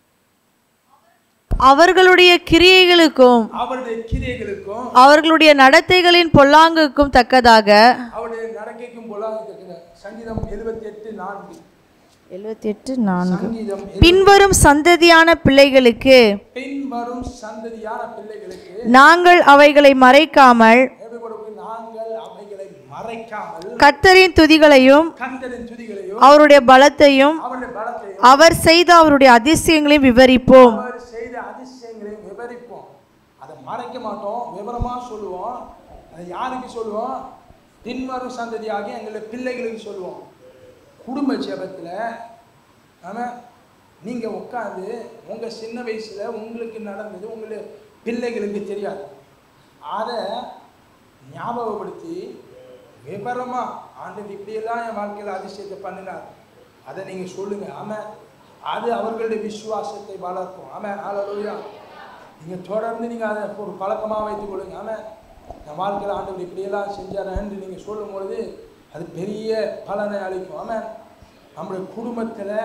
அவர்களுடைய கிரியைகளுக்கும்
அவருடைய கிரியைகளுக்கும்
அவர்களுடைய நடத்தைகளின் பொல்லாங்குக்கும் தக்கதாக
அவருடைய நடக்கைக்கும் பொல்லாங்கு சங்கீதம் எழுபத்தி எட்டு நான்கு
எழுபத்தி எட்டு நான்கு
சங்கீதம்
பின்வரும் சந்ததியான பிள்ளைகளுக்கு
பின்வரும் சந்ததியான பிள்ளைகளுக்கு
நாங்கள் அவைகளை மறைக்காமல்
நாங்கள் அவைகளை மறைக்காமல்
கர்த்தரின் துதிகளையும்
கர்த்தரின் துதிகளையும்
அவருடைய பலத்தையும்
அவருடைய பலத்தையும்
அவர் செய்த அவருடைய அதிசயங்களையும் விவரிப்போம்.
அவர் செய்த அதிசயங்களையும் விவரிப்போம். அதை மறைக்க மாட்டோம், விவரமா சொல்லுவோம். அதை யாருக்கு சொல்லுவோம்? பின்வரும் சந்ததியாகி எங்களுடைய பிள்ளைகளுக்கு சொல்லுவோம். குடும்ப ஜெபத்தில் ஆமாம் நீங்கள் உட்காந்து உங்கள் சின்ன வயசில் உங்களுக்கு நடந்தது உங்களுடைய பிள்ளைகளுக்கு தெரியாது, அதை ஞாபகப்படுத்தி விவரமாக ஆண்டவர் இப்படியெல்லாம் என் வாழ்க்கையில் அதிசயத்தை பண்ணினார், அதை நீங்கள் சொல்லுங்கள். ஆமாம், அது அவர்களுடைய விசுவாசத்தை வளர்க்கும். ஆமாம் ஹல்லேலூயா. நீங்கள் தொடர்ந்து நீங்கள் அதை ஒரு பழக்கமாக வைத்துக் கொள்ளுங்க. ஆமாம், என் வாழ்க்கையில் ஆண்டவர் இப்படியெல்லாம் செஞ்சாரன்னு நீங்கள் சொல்லும் பொழுது அது பெரிய பலனை அளிக்கும். ஆமாம். நம்முடைய குடும்பத்தில்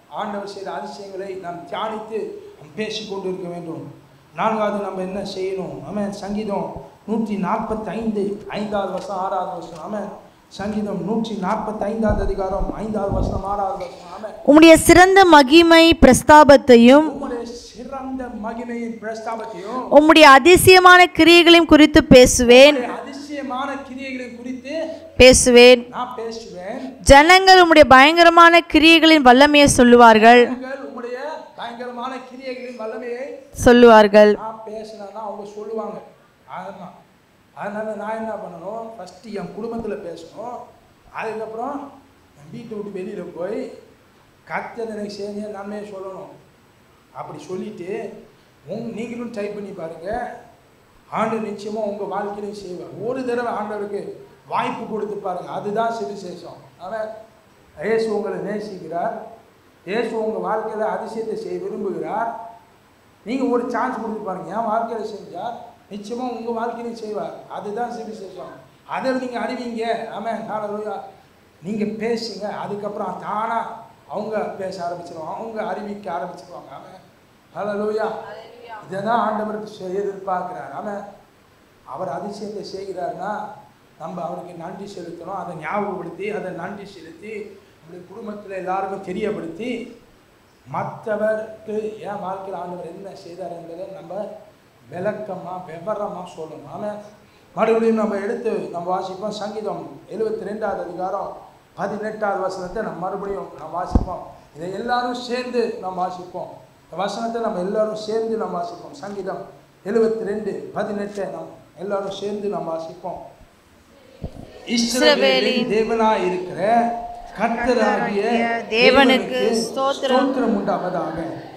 ஆண்டவர் செய்த அதிசயங்களை நாம் தியானித்து நாம் பேசிக்கொண்டு இருக்க வேண்டும். நான்காவது நம்ம என்ன செய்யணும்? ஆமென். சங்கீதம் நூற்றி நாற்பத்தி ஐந்து ஐந்தாவது வருஷம் ஆறாவது வருஷம். ஆமென். சங்கீதம் நூற்றி நாற்பத்தி ஐந்தாவது அதிகாரம் ஐந்தாவது வருஷம் ஆறாவது வருஷம். ஆமென்.
உம்முடைய சிறந்த மகிமை பிரஸ்தாபத்தையும்
உம்முடைய சிறந்த மகிமையின் பிரஸ்தாபத்தையும்
உம்முடைய அதிசயமான கிரியைகளையும் குறித்து பேசுவேன்
அதிசயமான கிரியைகளை குறித்து
பேசுவேன்
நான் பேசுவேன்.
ஜனங்கள் உம்முடைய பயங்கரமான கிரியைகளின் வல்லமையை சொல்லுவார்கள்
உம்முடைய பயங்கரமான கிரியைகளின் வல்லமையை
சொல்லுவார்கள்
நான் பேசினா அவங்க சொல்லுவாங்க. அதுதான். அதனால நான் என்ன பண்ணணும்? ஃபஸ்ட்டு என் குடும்பத்தில் பேசணும். அதுக்கப்புறம் என் வீட்டை விட்டு வெளியில் போய் கர்த்தர் எனக்கு செஞ்ச நன்மையை சொல்லணும். அப்படி சொல்லிவிட்டு உங் நீங்களும் ட்ரை பண்ணி பாருங்கள். ஆண்டவர் நிச்சயமாக உங்கள் வாழ்க்கையிலையும் செய்வார். ஒரு தடவை ஆண்டவருக்கு வாய்ப்பு கொடுத்து பாருங்கள். அதுதான் சுவிசேஷம். அவன் இயேசு உங்களை நேசிக்கிறார். இயேசு உங்கள் வாழ்க்கையில் அதிசயத்தை செய்ய விரும்புகிறார். நீங்கள் ஒரு சான்ஸ் கொடுத்து பாருங்கள். என் வாழ்க்கையில் செஞ்சால் நிச்சயமாக உங்கள் வாழ்க்கையிலையும் செய்வார். அதுதான் சுவிசேஷம். அதை நீங்கள் அறிவிங்க. ஆமென். ஹல்லேலூயா. நீங்கள் பேசுங்க. அதுக்கப்புறம் தானாக அவங்க பேச ஆரம்பிச்சிடுவாங்க. அவங்க அறிவிக்க ஆரம்பிச்சிடுவாங்க. ஆமென். ஹல்லேலூயா. இதை தான் ஆண்டவர் எதிர்பார்க்கிறார். ஆமென். அவர் அதிசயத்தை செய்கிறார்னா நம்ம அவருக்கு நன்றி செலுத்தணும். அதை ஞாபகப்படுத்தி அதை நன்றி செலுத்தி நம்முடைய குடும்பத்தில் எல்லாருக்கும் தெரியப்படுத்தி மற்றவருக்கு என் வாழ்க்கையில் ஆண்டவர் என்ன செய்தார் என்பதை நம்ம விளக்கமாக விவரமாக சொல்லணும். ஆமென். மறுபடியும் நம்ம எடுத்து நம்ம வாசிப்போம். சங்கீதம் எழுபத்தி ரெண்டாவது அதிகாரம் பதினெட்டாவது வசனத்தை நம்ம மறுபடியும் நம்ம வாசிப்போம். இதை எல்லாரும் சேர்ந்து நம்ம வாசிப்போம். இந்த வசனத்தை நம்ம எல்லாரும் சேர்ந்து நம்ம வாசிப்போம். சங்கீதம் எழுபத்தி ரெண்டு பதினெட்டை நாம் எல்லாரும் சேர்ந்து நம்ம வாசிப்போம். இஸ்ரவேலின் தேவனாய் இருக்கிற கர்த்தராகிய தேவனுக்கு ஸ்தோத்திரம் உண்டாவதாக.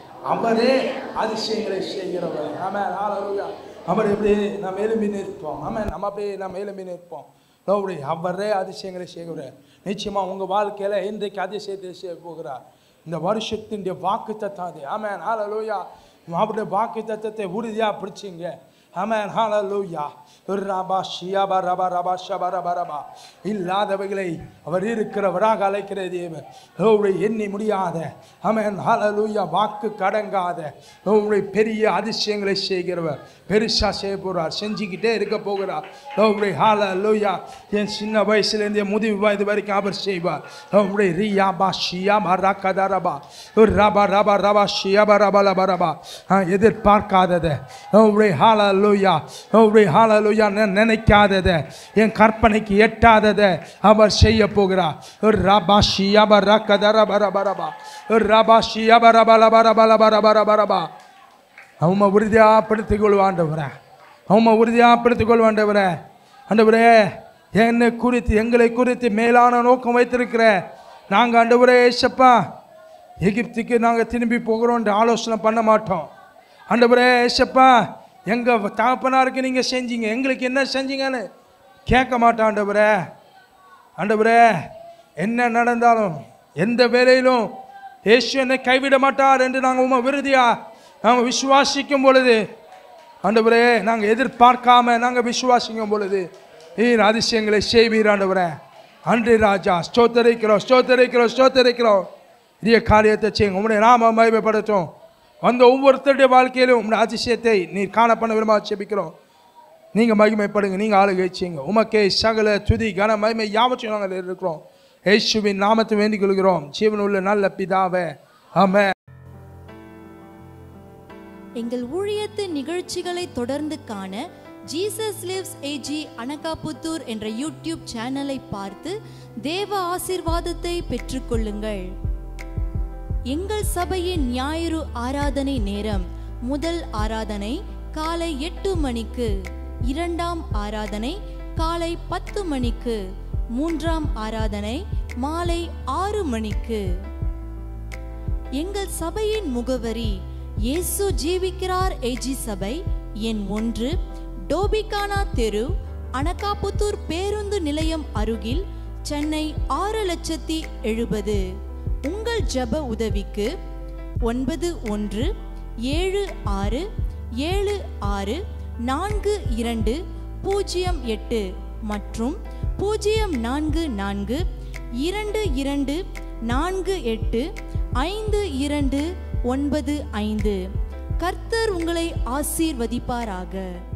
அவரே அதிசயங்களை செய்கிறவர். ஆமென். ஹல்லேலூயா. அவர் எப்படி நாம் எழும்பி நிற்போம். ஆமென். நம்ம அப்படியே நாம் எழும்பி நிற்போம். அவரே அதிசயங்களை செய்கிறார். நிச்சயமாக உங்கள் வாழ்க்கையில் இன்றைக்கு அதிசயத்தை செய்ய போகிறார். இந்த வருஷத்தின் வாக்கு தத்தம் அது. ஆமென். ஹல்லேலூயா. அவருடைய வாக்கு தத்தத்தை உறுதியாக பிடிச்சிங்க. ஆமென். ஹல்லேலூயா. ரபா ஷியாபா ரபா ரபா ஷபா ரபா ரபா. இல்லாதவைகளை அவர் இருக்கிறவராக அழைக்கிற தேவன். அவருடைய எண்ணி முடியாத ஆமென். ஹல்லேலூயா. வாக்கு கடங்காத அவருடைய பெரிய அதிசயங்களை செய்கிறவர். பெருசாக செய்ய போகிறார். செஞ்சுக்கிட்டே இருக்க போகிறார். அவருடைய ஹல்லேலூயா. என் சின்ன வயசுலேருந்து முதிவு வயது வரைக்கும் அவர் செய்வார். அவருடைய ரியாபா ஷியாபா ரகதா ரபா ரபா ரபா ரபா ஷியாபா ரபா ரபா ரபா. எதிர்பார்க்காததை அவருடைய ஹல்லேலூயா அவருடைய ஹல்லேலூயா நினைக்காததை என் கற்பனைக்கு எட்டாததை அவர் செய்ய போகிறார். ஒரு ரபா ஷியாபா ரகதா ரபா ரபா ரபா ஒரு ரபா ஷியாபா ரபா ரபா ரபா ரபா ரபா ரபா ரபா. அவங்க உறுதியாகப்படுத்திக் கொள்வாண்டவரே. அவங்க உறுதியாகப்படுத்திக் கொள்வாண்டவரே. ஆண்டவரே என்னை குறித்து எங்களை குறித்து மேலான நோக்கம் வைத்திருக்கிற நாங்கள் ஆண்டவரே ஏசப்பா எகிப்துக்கு நாங்கள் திரும்பி போகிறோன்ற ஆலோசனை பண்ண மாட்டோம். ஆண்டவரே ஏசப்பா எங்கள் தகப்பனாருக்கு நீங்கள் செஞ்சீங்க எங்களுக்கு என்ன செஞ்சீங்கன்னு கேட்க மாட்டோம். ஆண்டவரே ஆண்டவரே என்ன நடந்தாலும் எந்த வேலையிலும் இயேசு என்னை கைவிட மாட்டார் என்று நாங்கள் உண்மை விருதியாக நாங்கள் விசுவாசிக்கும் பொழுது ஆண்டவரே நாங்கள் எதிர்பார்க்காம நாங்கள் விசுவாசிக்கும் பொழுது நீர் அதிசயங்களை செய்வீர். ஆண்டவரே அன்றி ராஜா ஸ்தோத்தரிக்கிறோம் ஸ்தோத்தரிக்கிறோம் ஸ்தோத்தரிக்கிறோம். இரிய காரியத்தை செய்யுங்க. உங்களுடைய நாம மகிமைப்படுத்தும். வந்த ஒவ்வொருத்தருடைய வாழ்க்கையிலும் உங்களுடைய அதிசயத்தை நீர் காண பண்ண விரும்ப செபிக்கிறோம். நீங்கள் மகிமைப்படுங்க. நீங்கள் ஆளுகை செய்யுங்க. உமக்கே சகல துதி கன மகிமை யாவற்றையும் நாங்கள் இருக்கிறோம். இயேசுவின் நாமத்தை வேண்டிக் கொள்கிறோம். ஜீவன் உள்ள நல்ல பிதாவே ஆமென்.
எங்கள் ஊழியத்தின் நிகழ்ச்சிகளை தொடர்ந்து காண ஜீசஸ் லிவ்ஸ் ஏஜி அனகாபுத்தூர் என்ற யூடியூப் சேனலை பார்த்து தேவ ஆசீர்வாதத்தை பெற்றுக்கொள்ளுங்கள். எங்கள் சபையின் ஞாயிறு ஆராதனை நேரம்: முதல் ஆராதனை காலை எட்டு மணிக்கு, இரண்டாம் ஆராதனை காலை பத்து மணிக்கு, மூன்றாம் ஆராதனை மாலை ஆறு மணிக்கு. எங்கள் சபையின் முகவரி: இயேசு ஜீவிக்கிறார் ஏஜி சபை, எண் ஒன்று, டோபிகானா தெரு, அனகாபுத்தூர் பேருந்து நிலையம் அருகில், சென்னை ஆறு லட்சத்தி எழுபது. உங்கள் ஜெப உதவிக்கு ஒன்பது ஒன்று ஏழு ஆறு ஏழு ஆறு நான்கு இரண்டு பூஜ்ஜியம் எட்டு மற்றும் பூஜ்ஜியம் நான்கு நான்கு இரண்டு இரண்டு நான்கு எட்டு ஐந்து இரண்டு ஒன்பது ஐந்து. கர்த்தர் உங்களை ஆசீர்வதிப்பாராக.